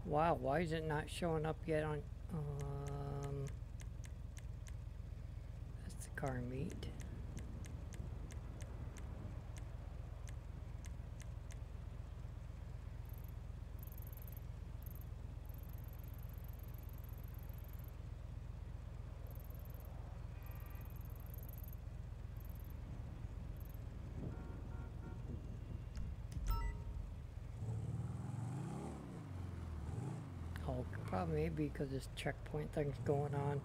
Wow, why is it not showing up yet on, that's the car meet. Oh, probably maybe because this checkpoint thing's going on.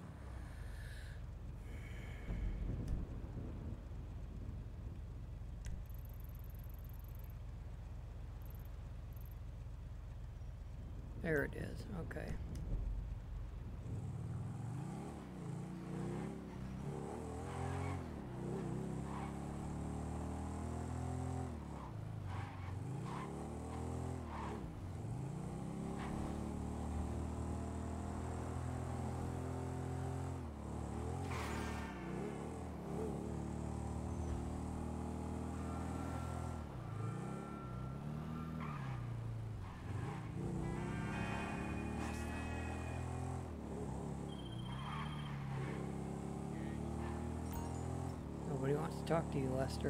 There it is, okay. Nobody wants to talk to you, Lester.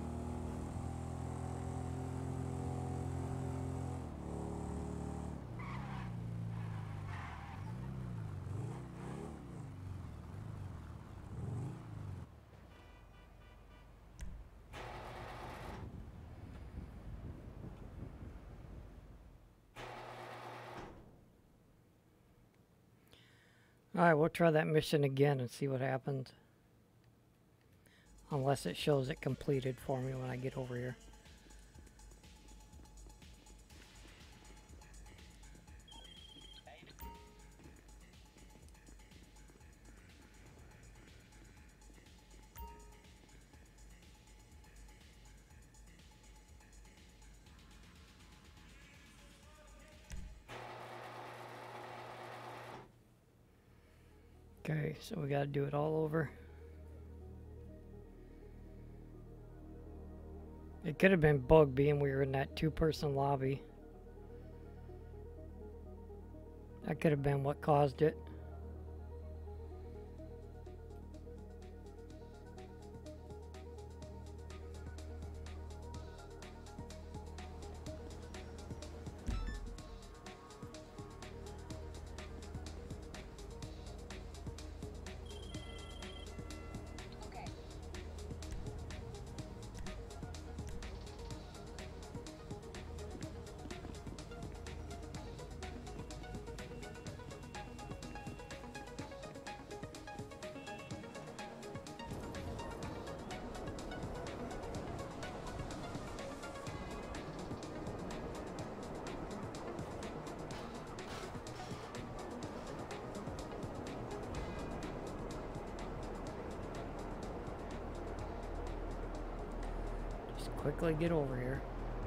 Alright, we'll try that mission again and see what happens. Unless it shows it completed for me when I get over here. Okay, so we gotta do it all over. It could have been bugged being we were in that two-person lobby. That could have been what caused it. Quickly get over here.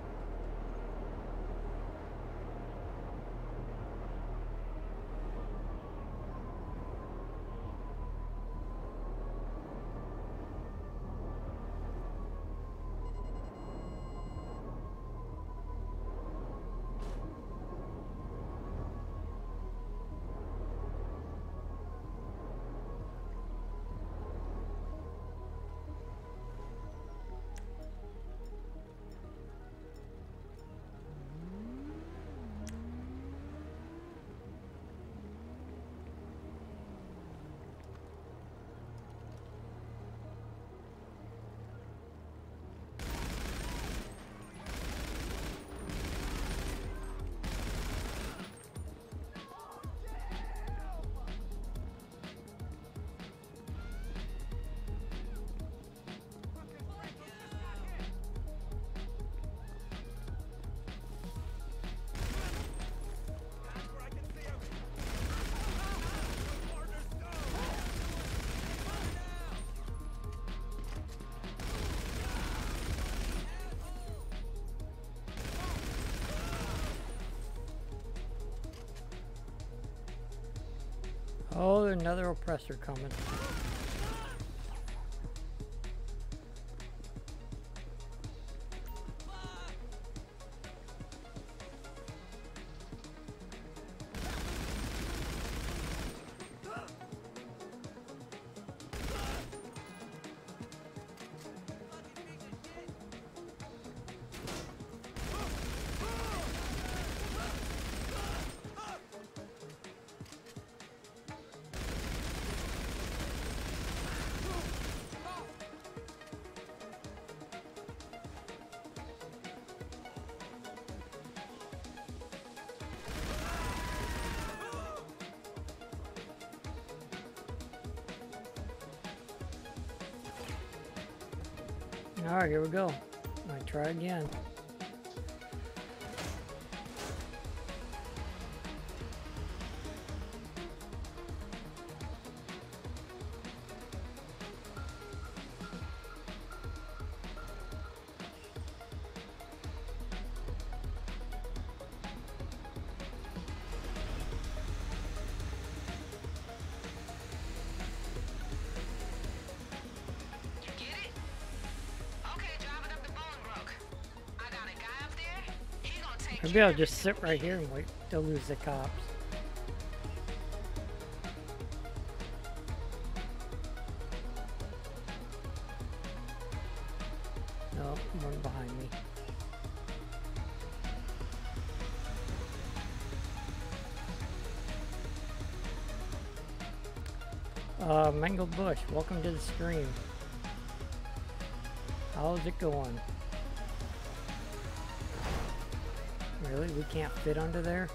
Oh, there's another oppressor coming. Alright, here we go. I try again. Maybe I'll just sit right here and wait to lose the cops. No, one behind me. Mangled Bush, welcome to the stream. How's it going? Really? We can't fit under there?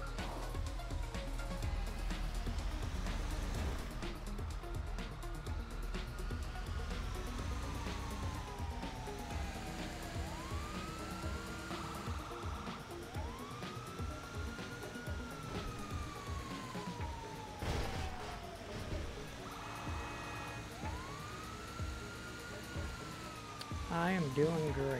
I am doing great.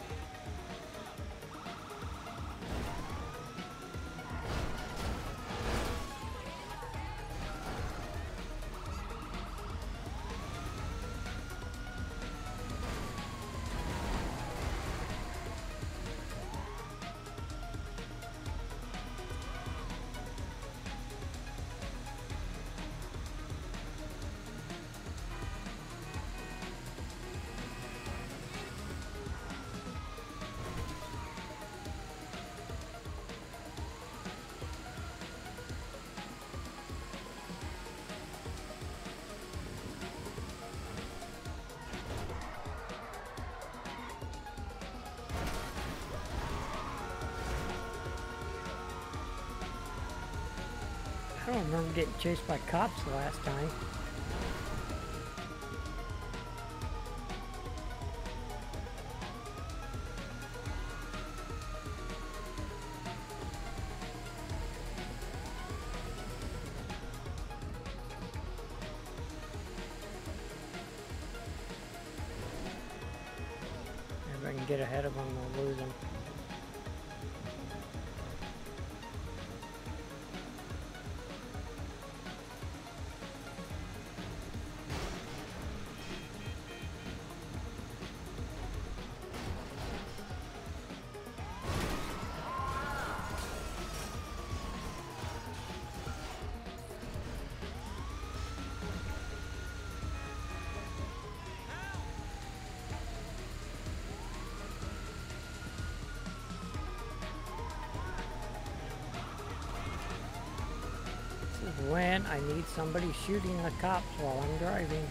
I don't remember getting chased by cops the last time. If I can get ahead of them, I'll lose them. When I need somebody shooting the cops while I'm driving.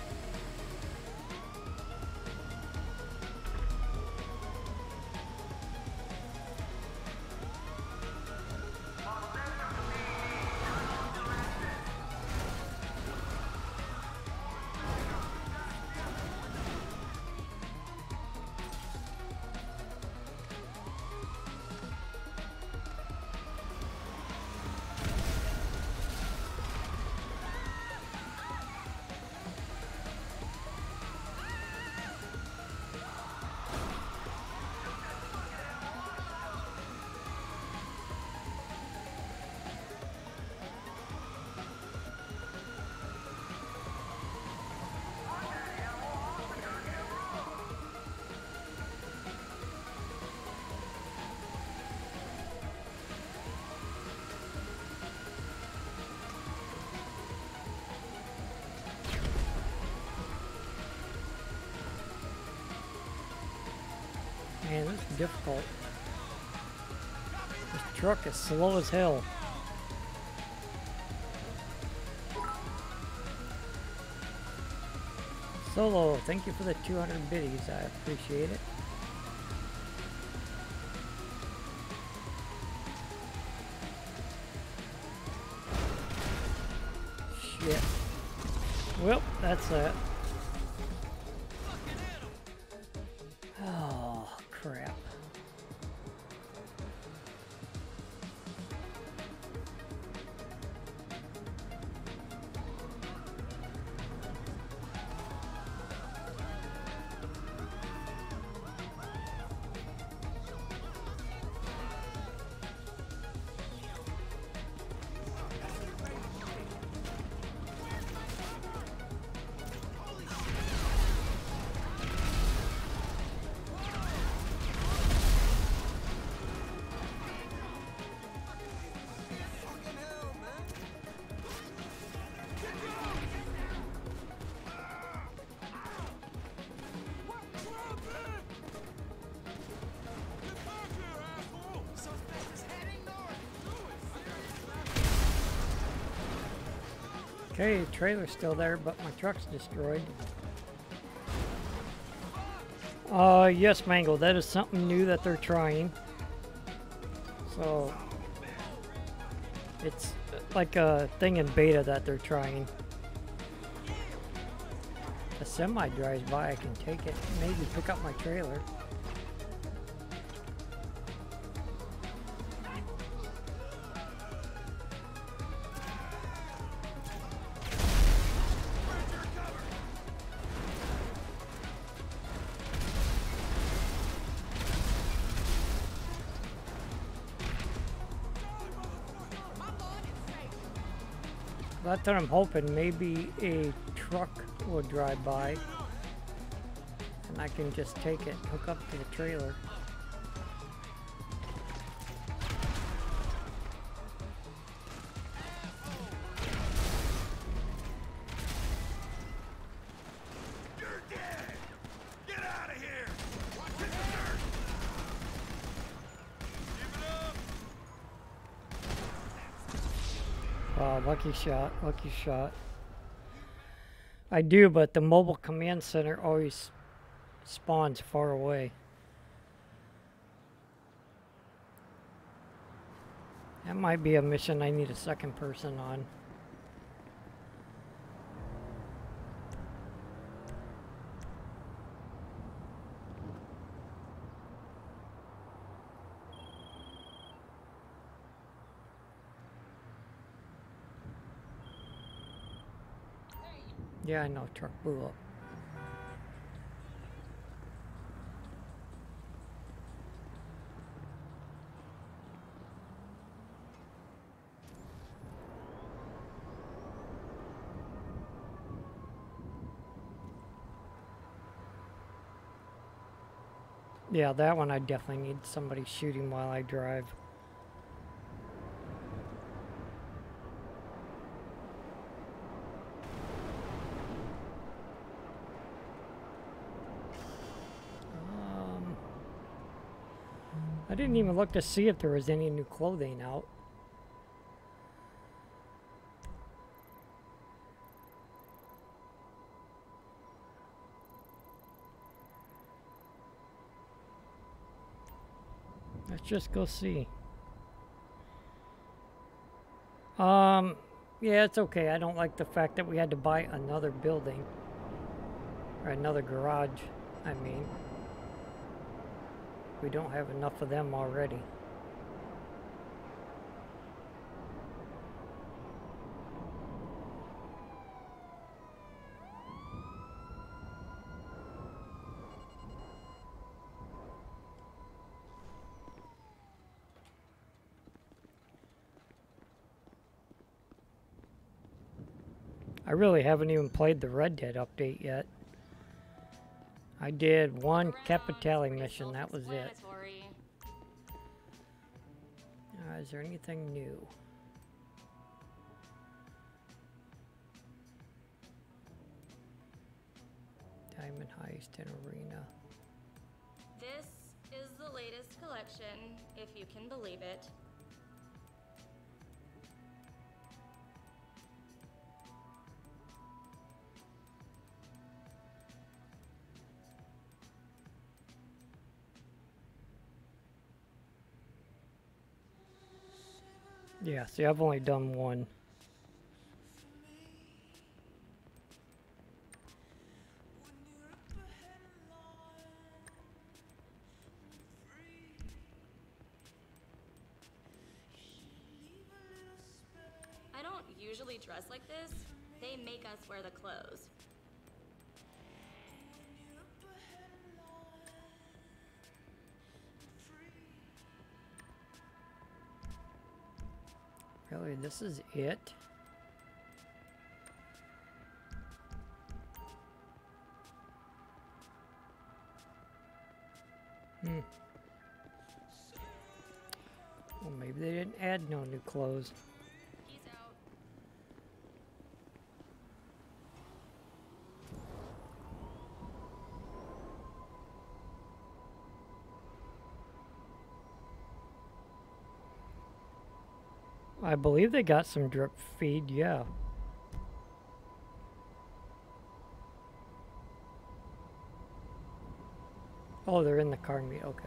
Man, this is difficult. This truck is slow as hell. Solo, thank you for the 200 biddies. I appreciate it. Shit. Well, that's that. Okay, trailer's still there, but my truck's destroyed. Yes, Mango, that is something new that they're trying. So, it's like a thing in beta that they're trying. A semi drives by, I can take it, maybe pick up my trailer. That's what I'm hoping. Maybe a truck will drive by and I can just take it, hook up to the trailer. You're dead! Get out of here! Watch it, Give it up! Lucky shot, lucky shot. I do, but the mobile command center always spawns far away. That might be a mission I need a second person on. Yeah, I know, truck blew up. Yeah, that one I definitely need somebody shooting while I drive. I didn't even look to see if there was any new clothing out. Let's just go see. Yeah, it's okay. I don't like the fact that we had to buy another building. Or another garage, I mean. We don't have enough of them already. I really haven't even played the Red Dead update yet. I did one Capitale mission, that was it. Is there anything new? Diamond Heist and Arena. This is the latest collection, if you can believe it. Yeah, see, I've only done one. I don't usually dress like this. They make us wear the clothes. Really, this is it? Well, maybe they didn't add no new clothes. Peace out. I believe they got some drip feed, yeah. Oh, they're in the car meet. Okay.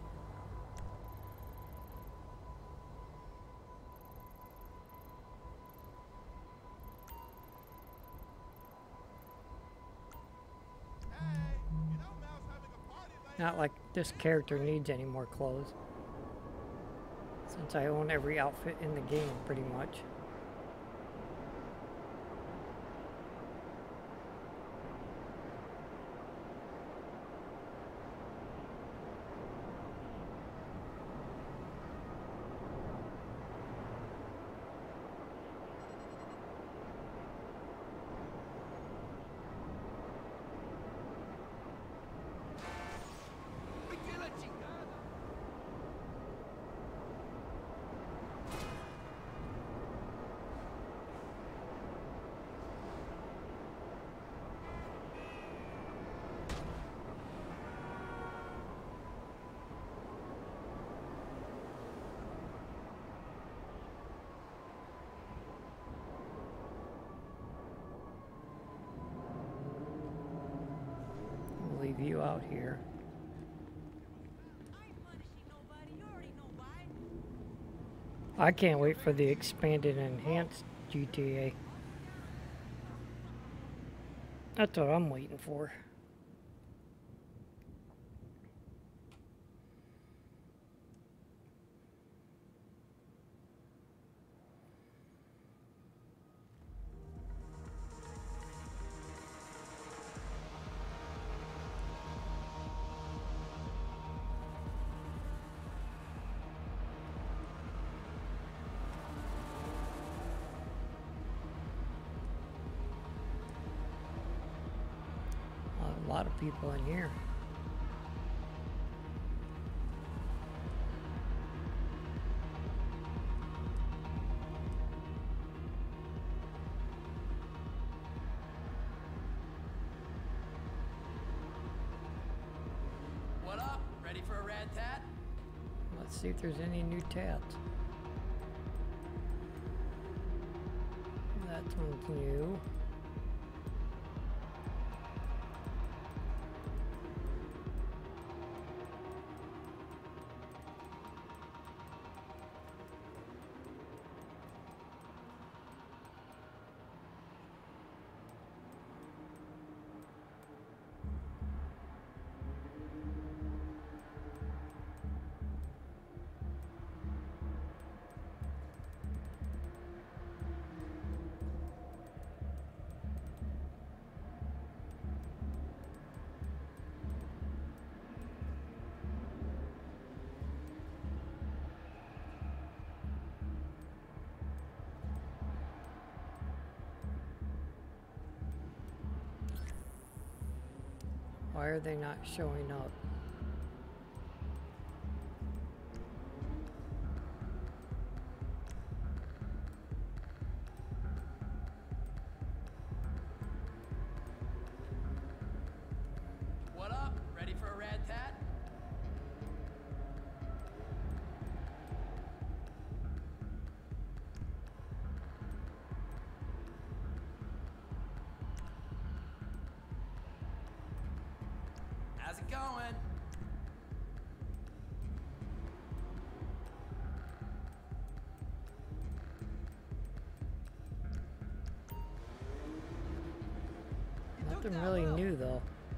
Not like this character needs any more clothes, since I own every outfit in the game pretty much. Leave you out here. I can't wait for the expanded and enhanced GTA. That's what I'm waiting for. A lot of people in here. What up? Ready for a rad tat? Let's see if there's any new tats. That one's new. Why are they not showing up? What up? Ready for a rad tat? How's it going? Nothing really new though.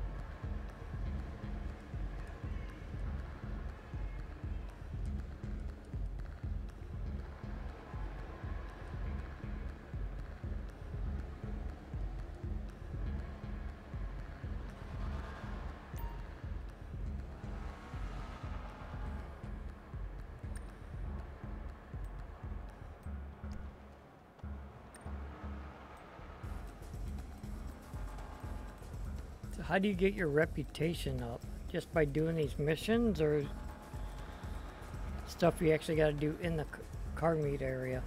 So how do you get your reputation up? Just by doing these missions, or stuff you actually got to do in the car meet area?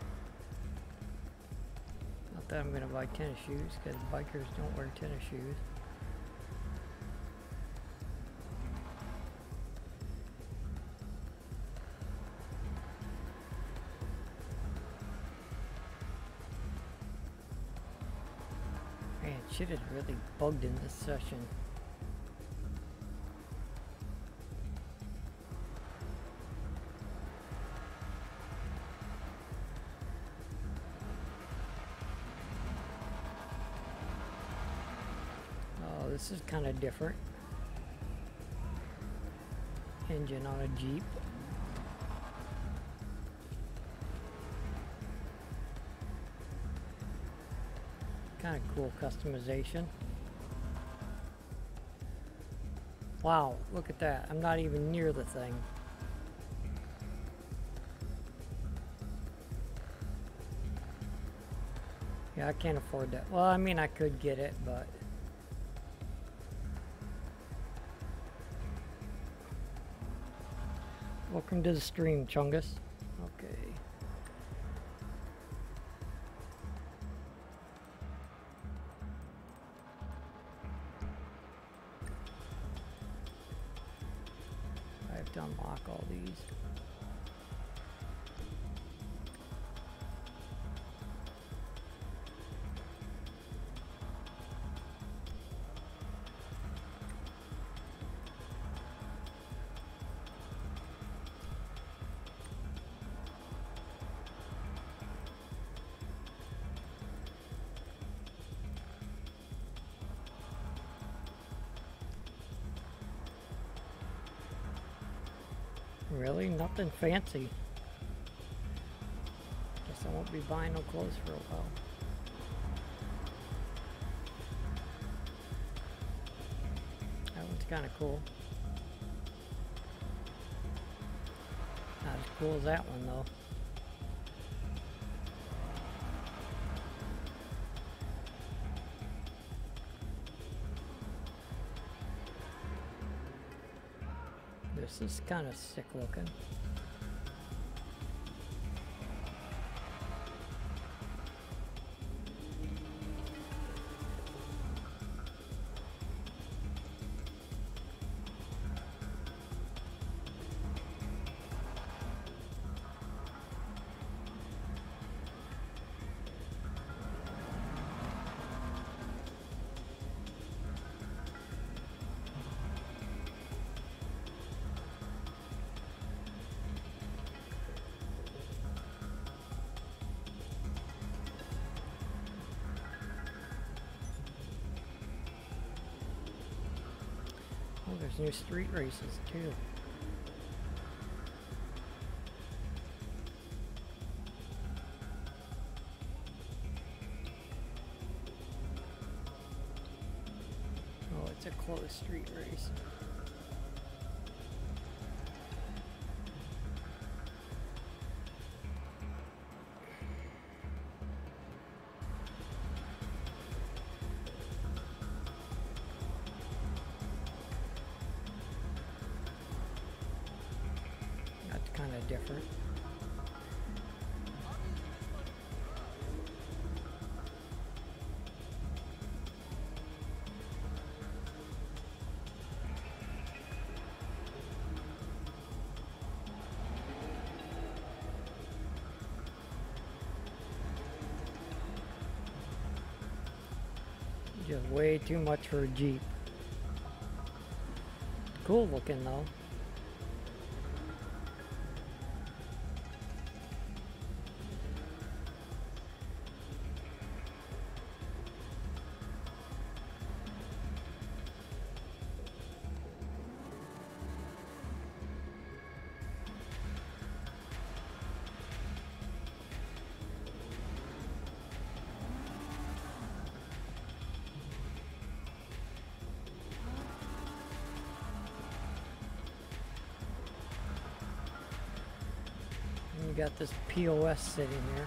Not that I'm going to buy tennis shoes, because bikers don't wear tennis shoes. Man, shit is really bugged in this session. This is kind of different. Engine on a Jeep. Kind of cool customization. Wow, look at that. I'm not even near the thing. Yeah, I can't afford that. Well, I mean, I could get it, but... Welcome to the stream, Chungus. Okay. I have to unlock all these. Really? Nothing fancy. Guess I won't be buying no clothes for a while. That one's kind of cool. Not as cool as that one though. This is kind of sick looking. There's new street races too. Oh, it's a closed street race. Kind of different. Just way too much for a Jeep. Cool looking though. We got this POS sitting here.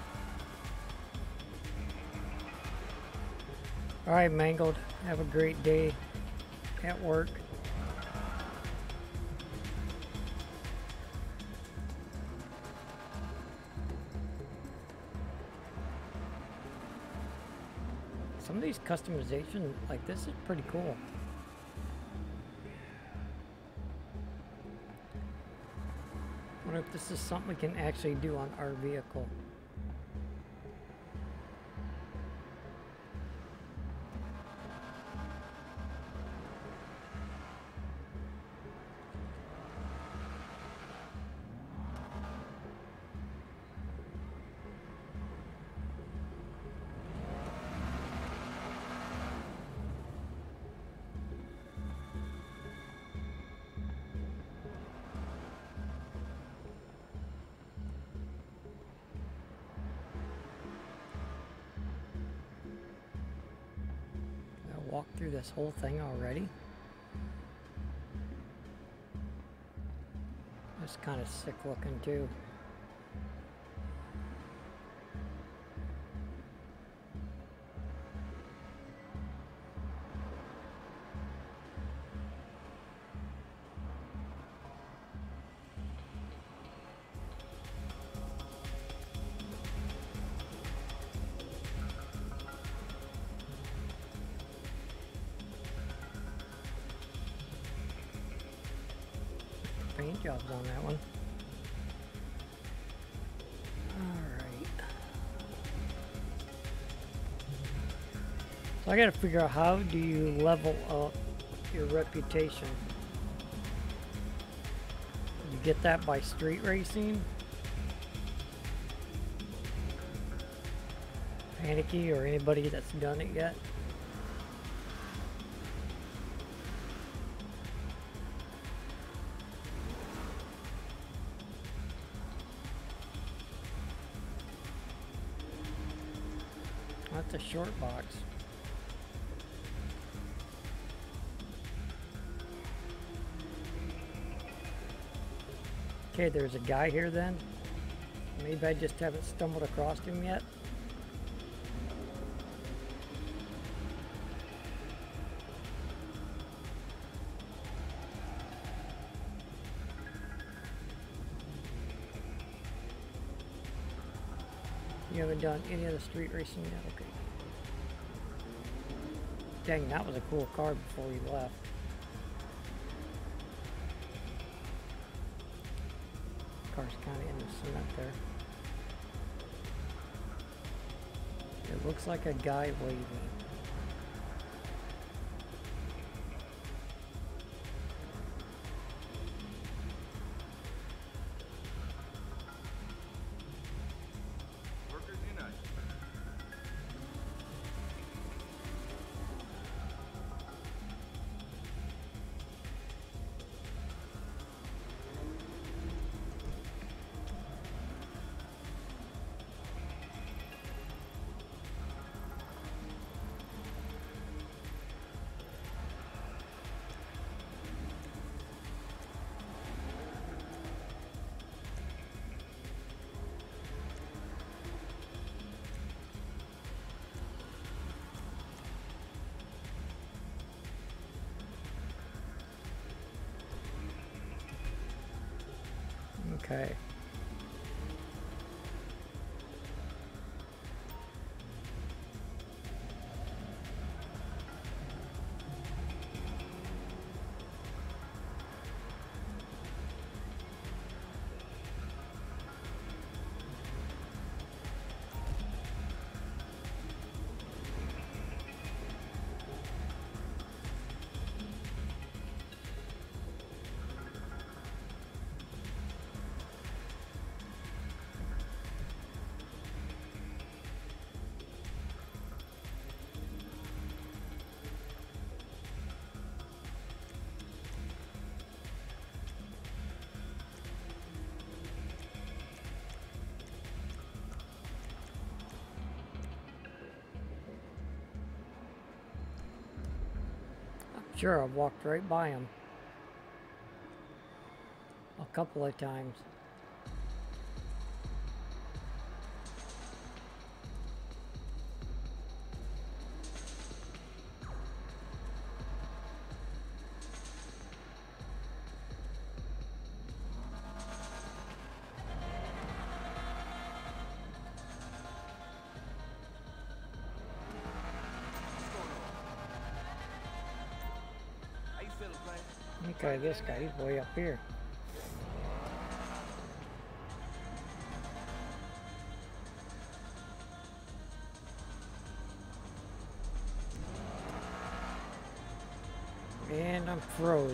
Alright, Mangled. Have a great day at work. Some of these customization like this is pretty cool. I wonder if this is something we can actually do on our vehicle. walked through this whole thing already? It's kind of sick looking too. Paint jobs on that one. Alright. So I gotta figure out, how do you level up your reputation? You get that by street racing? Panicky or anybody that's done it yet? That's a short box. Okay, there's a guy here then. Maybe I just haven't stumbled across him yet. You haven't done any of the street racing yet? Okay. Dang, that was a cool car before we left. Car's kind of in the cement there. It looks like a guy waving. Workers Unite. Okay. Sure, I've walked right by him a couple of times. How you feeling, player? Okay, this guy, he's way up here. And I'm froze.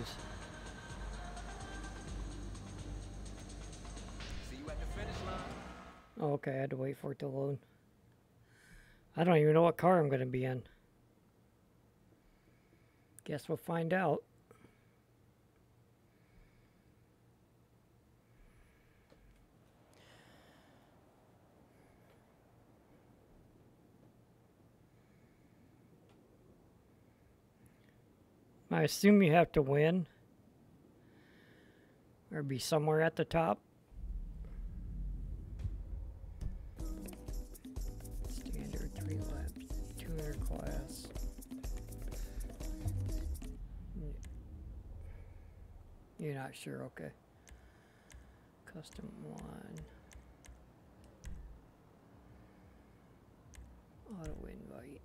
See you at the finish line. Oh, okay, I had to wait for it to load. I don't even know what car I'm going to be in. Guess we'll find out. I assume you have to win or be somewhere at the top. Standard 3 laps, tuner class. You're not sure, okay. Custom 1. Auto invite.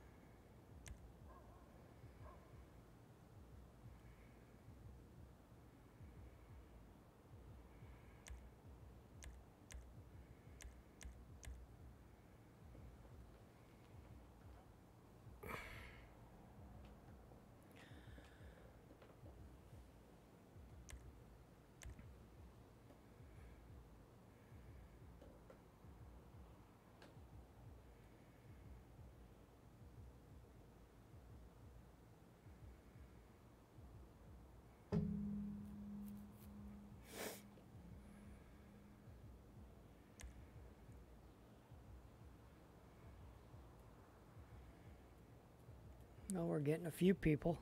Well, we're getting a few people.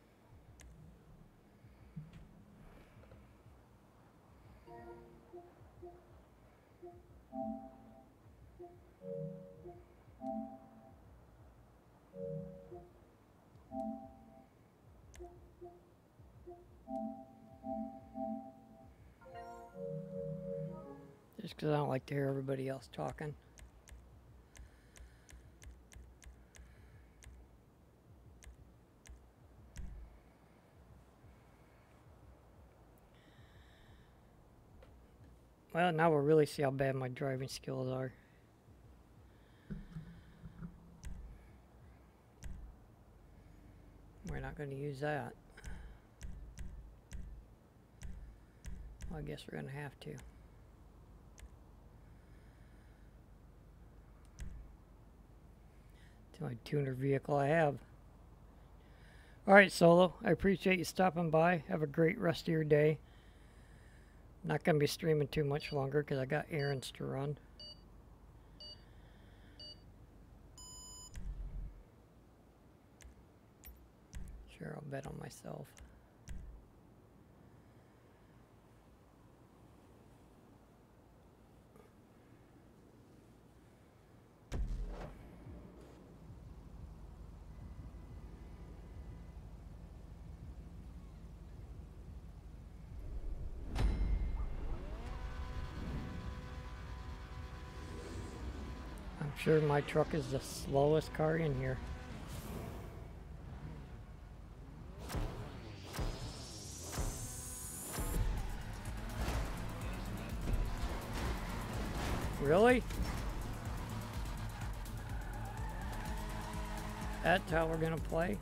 Just because I don't like to hear everybody else talking. Well, now we'll really see how bad my driving skills are. We're not going to use that. Well, I guess we're going to have to. It's the only tuner vehicle I have. Alright, Solo. I appreciate you stopping by. Have a great rest of your day. Not going to be streaming too much longer because I got errands to run. Sure, I'll bet on myself. I'm sure my truck is the slowest car in here. Really? That's how we're gonna play?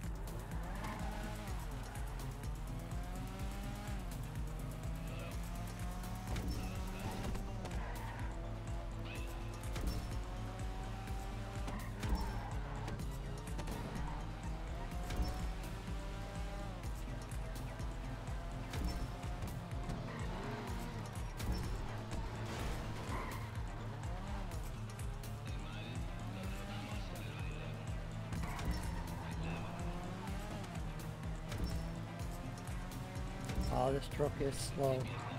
Oh, this truck is slow.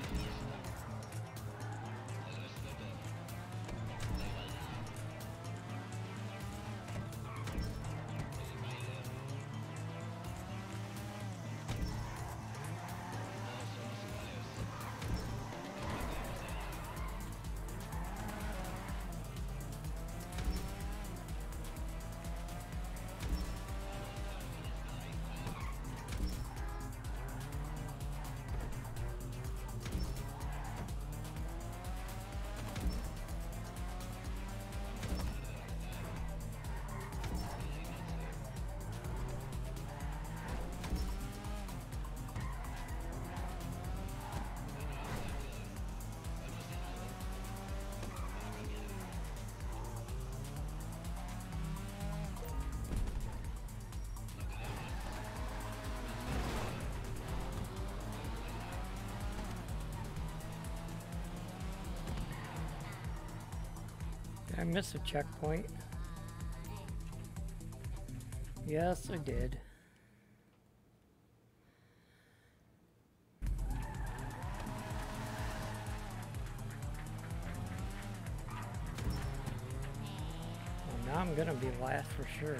Did I miss a checkpoint? Yes, I did. I'm gonna be last for sure.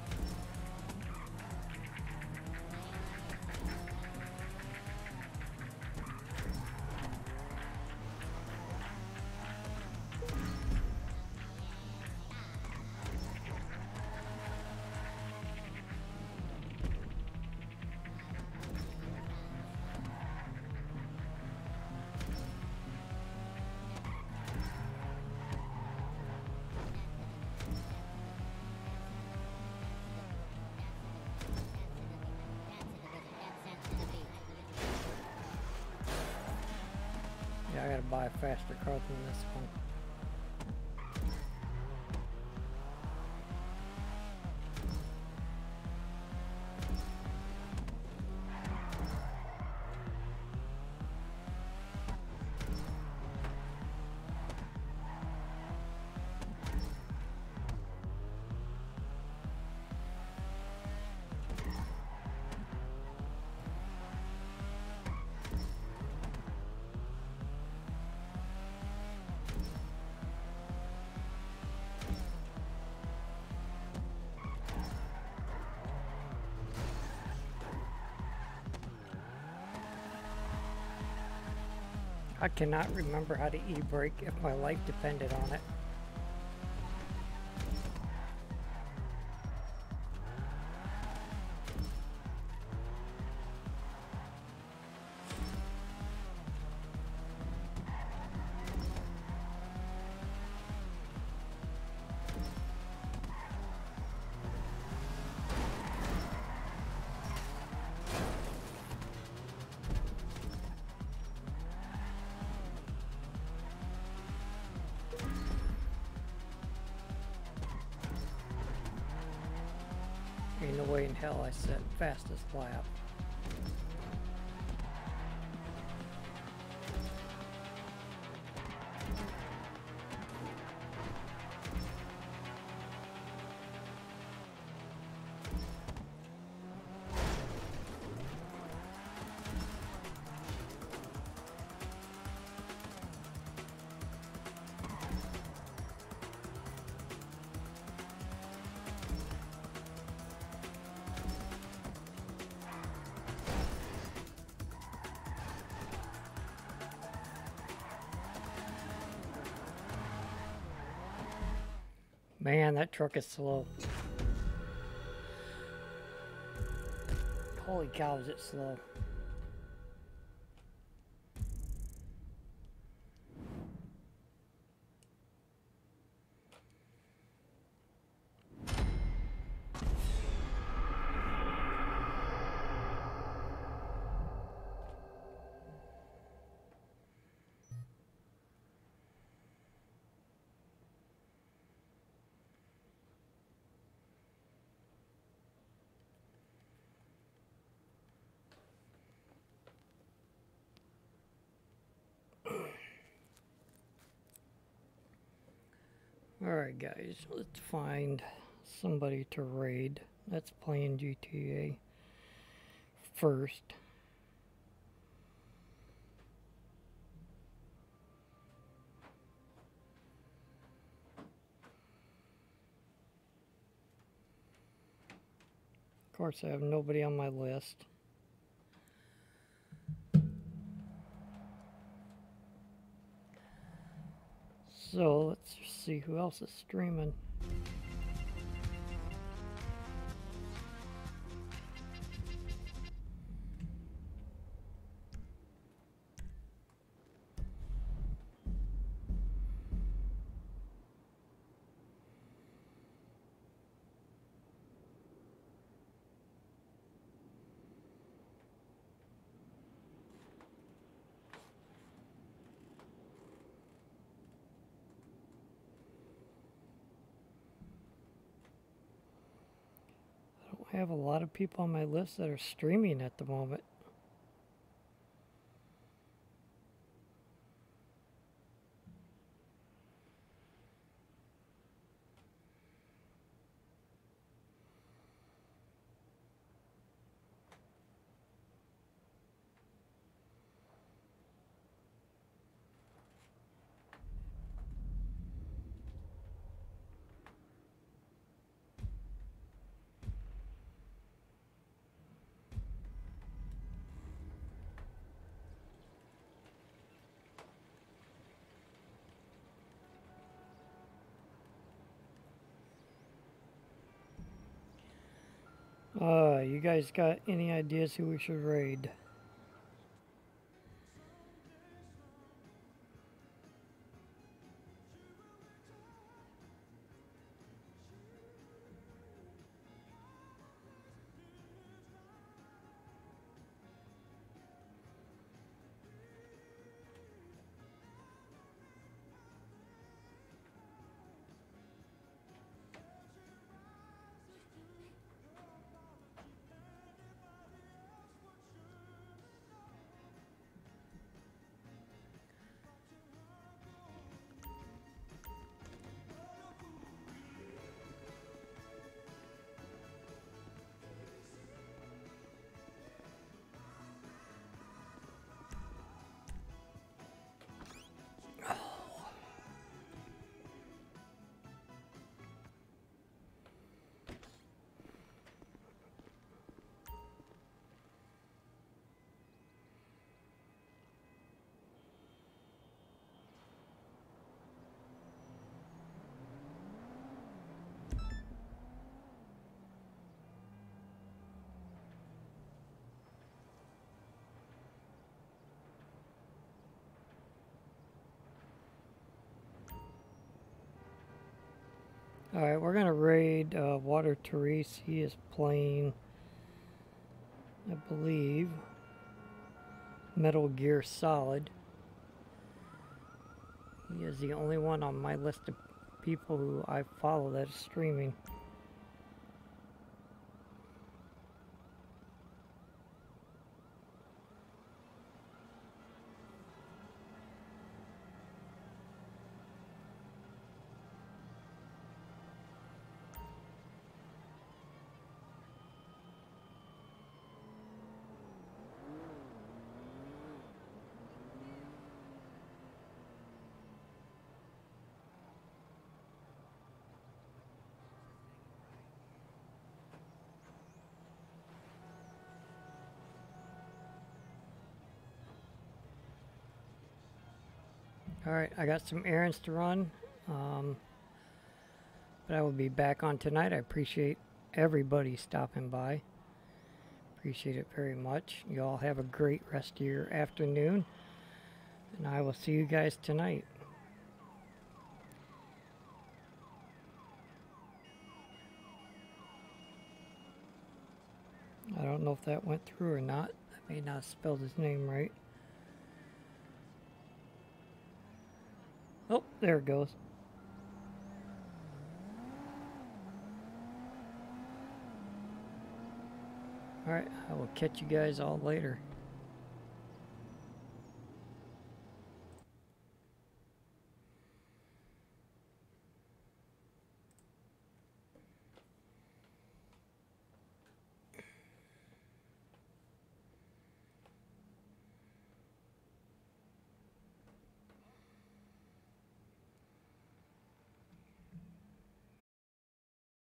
Yeah, I gotta buy a faster car than this one. I cannot remember how to e-brake if my life depended on it. Ain't no way in hell I set fastest lap. Man, that truck is slow. Holy cow, is it slow. Alright guys, let's find somebody to raid that's playing GTA first. Of course I have nobody on my list. So let's see who else is streaming. I have a lot of people on my list that are streaming at the moment. You guys got any ideas who we should raid? Alright, we're gonna raid Water Therese. He is playing, I believe, Metal Gear Solid. He is the only one on my list of people who I follow that is streaming. Alright, I got some errands to run, but I will be back on tonight. I appreciate everybody stopping by. Appreciate it very much. You all have a great rest of your afternoon, and I will see you guys tonight. I don't know if that went through or not. I may not have spelled his name right. Oh, there it goes. Alright, I will catch you guys all later.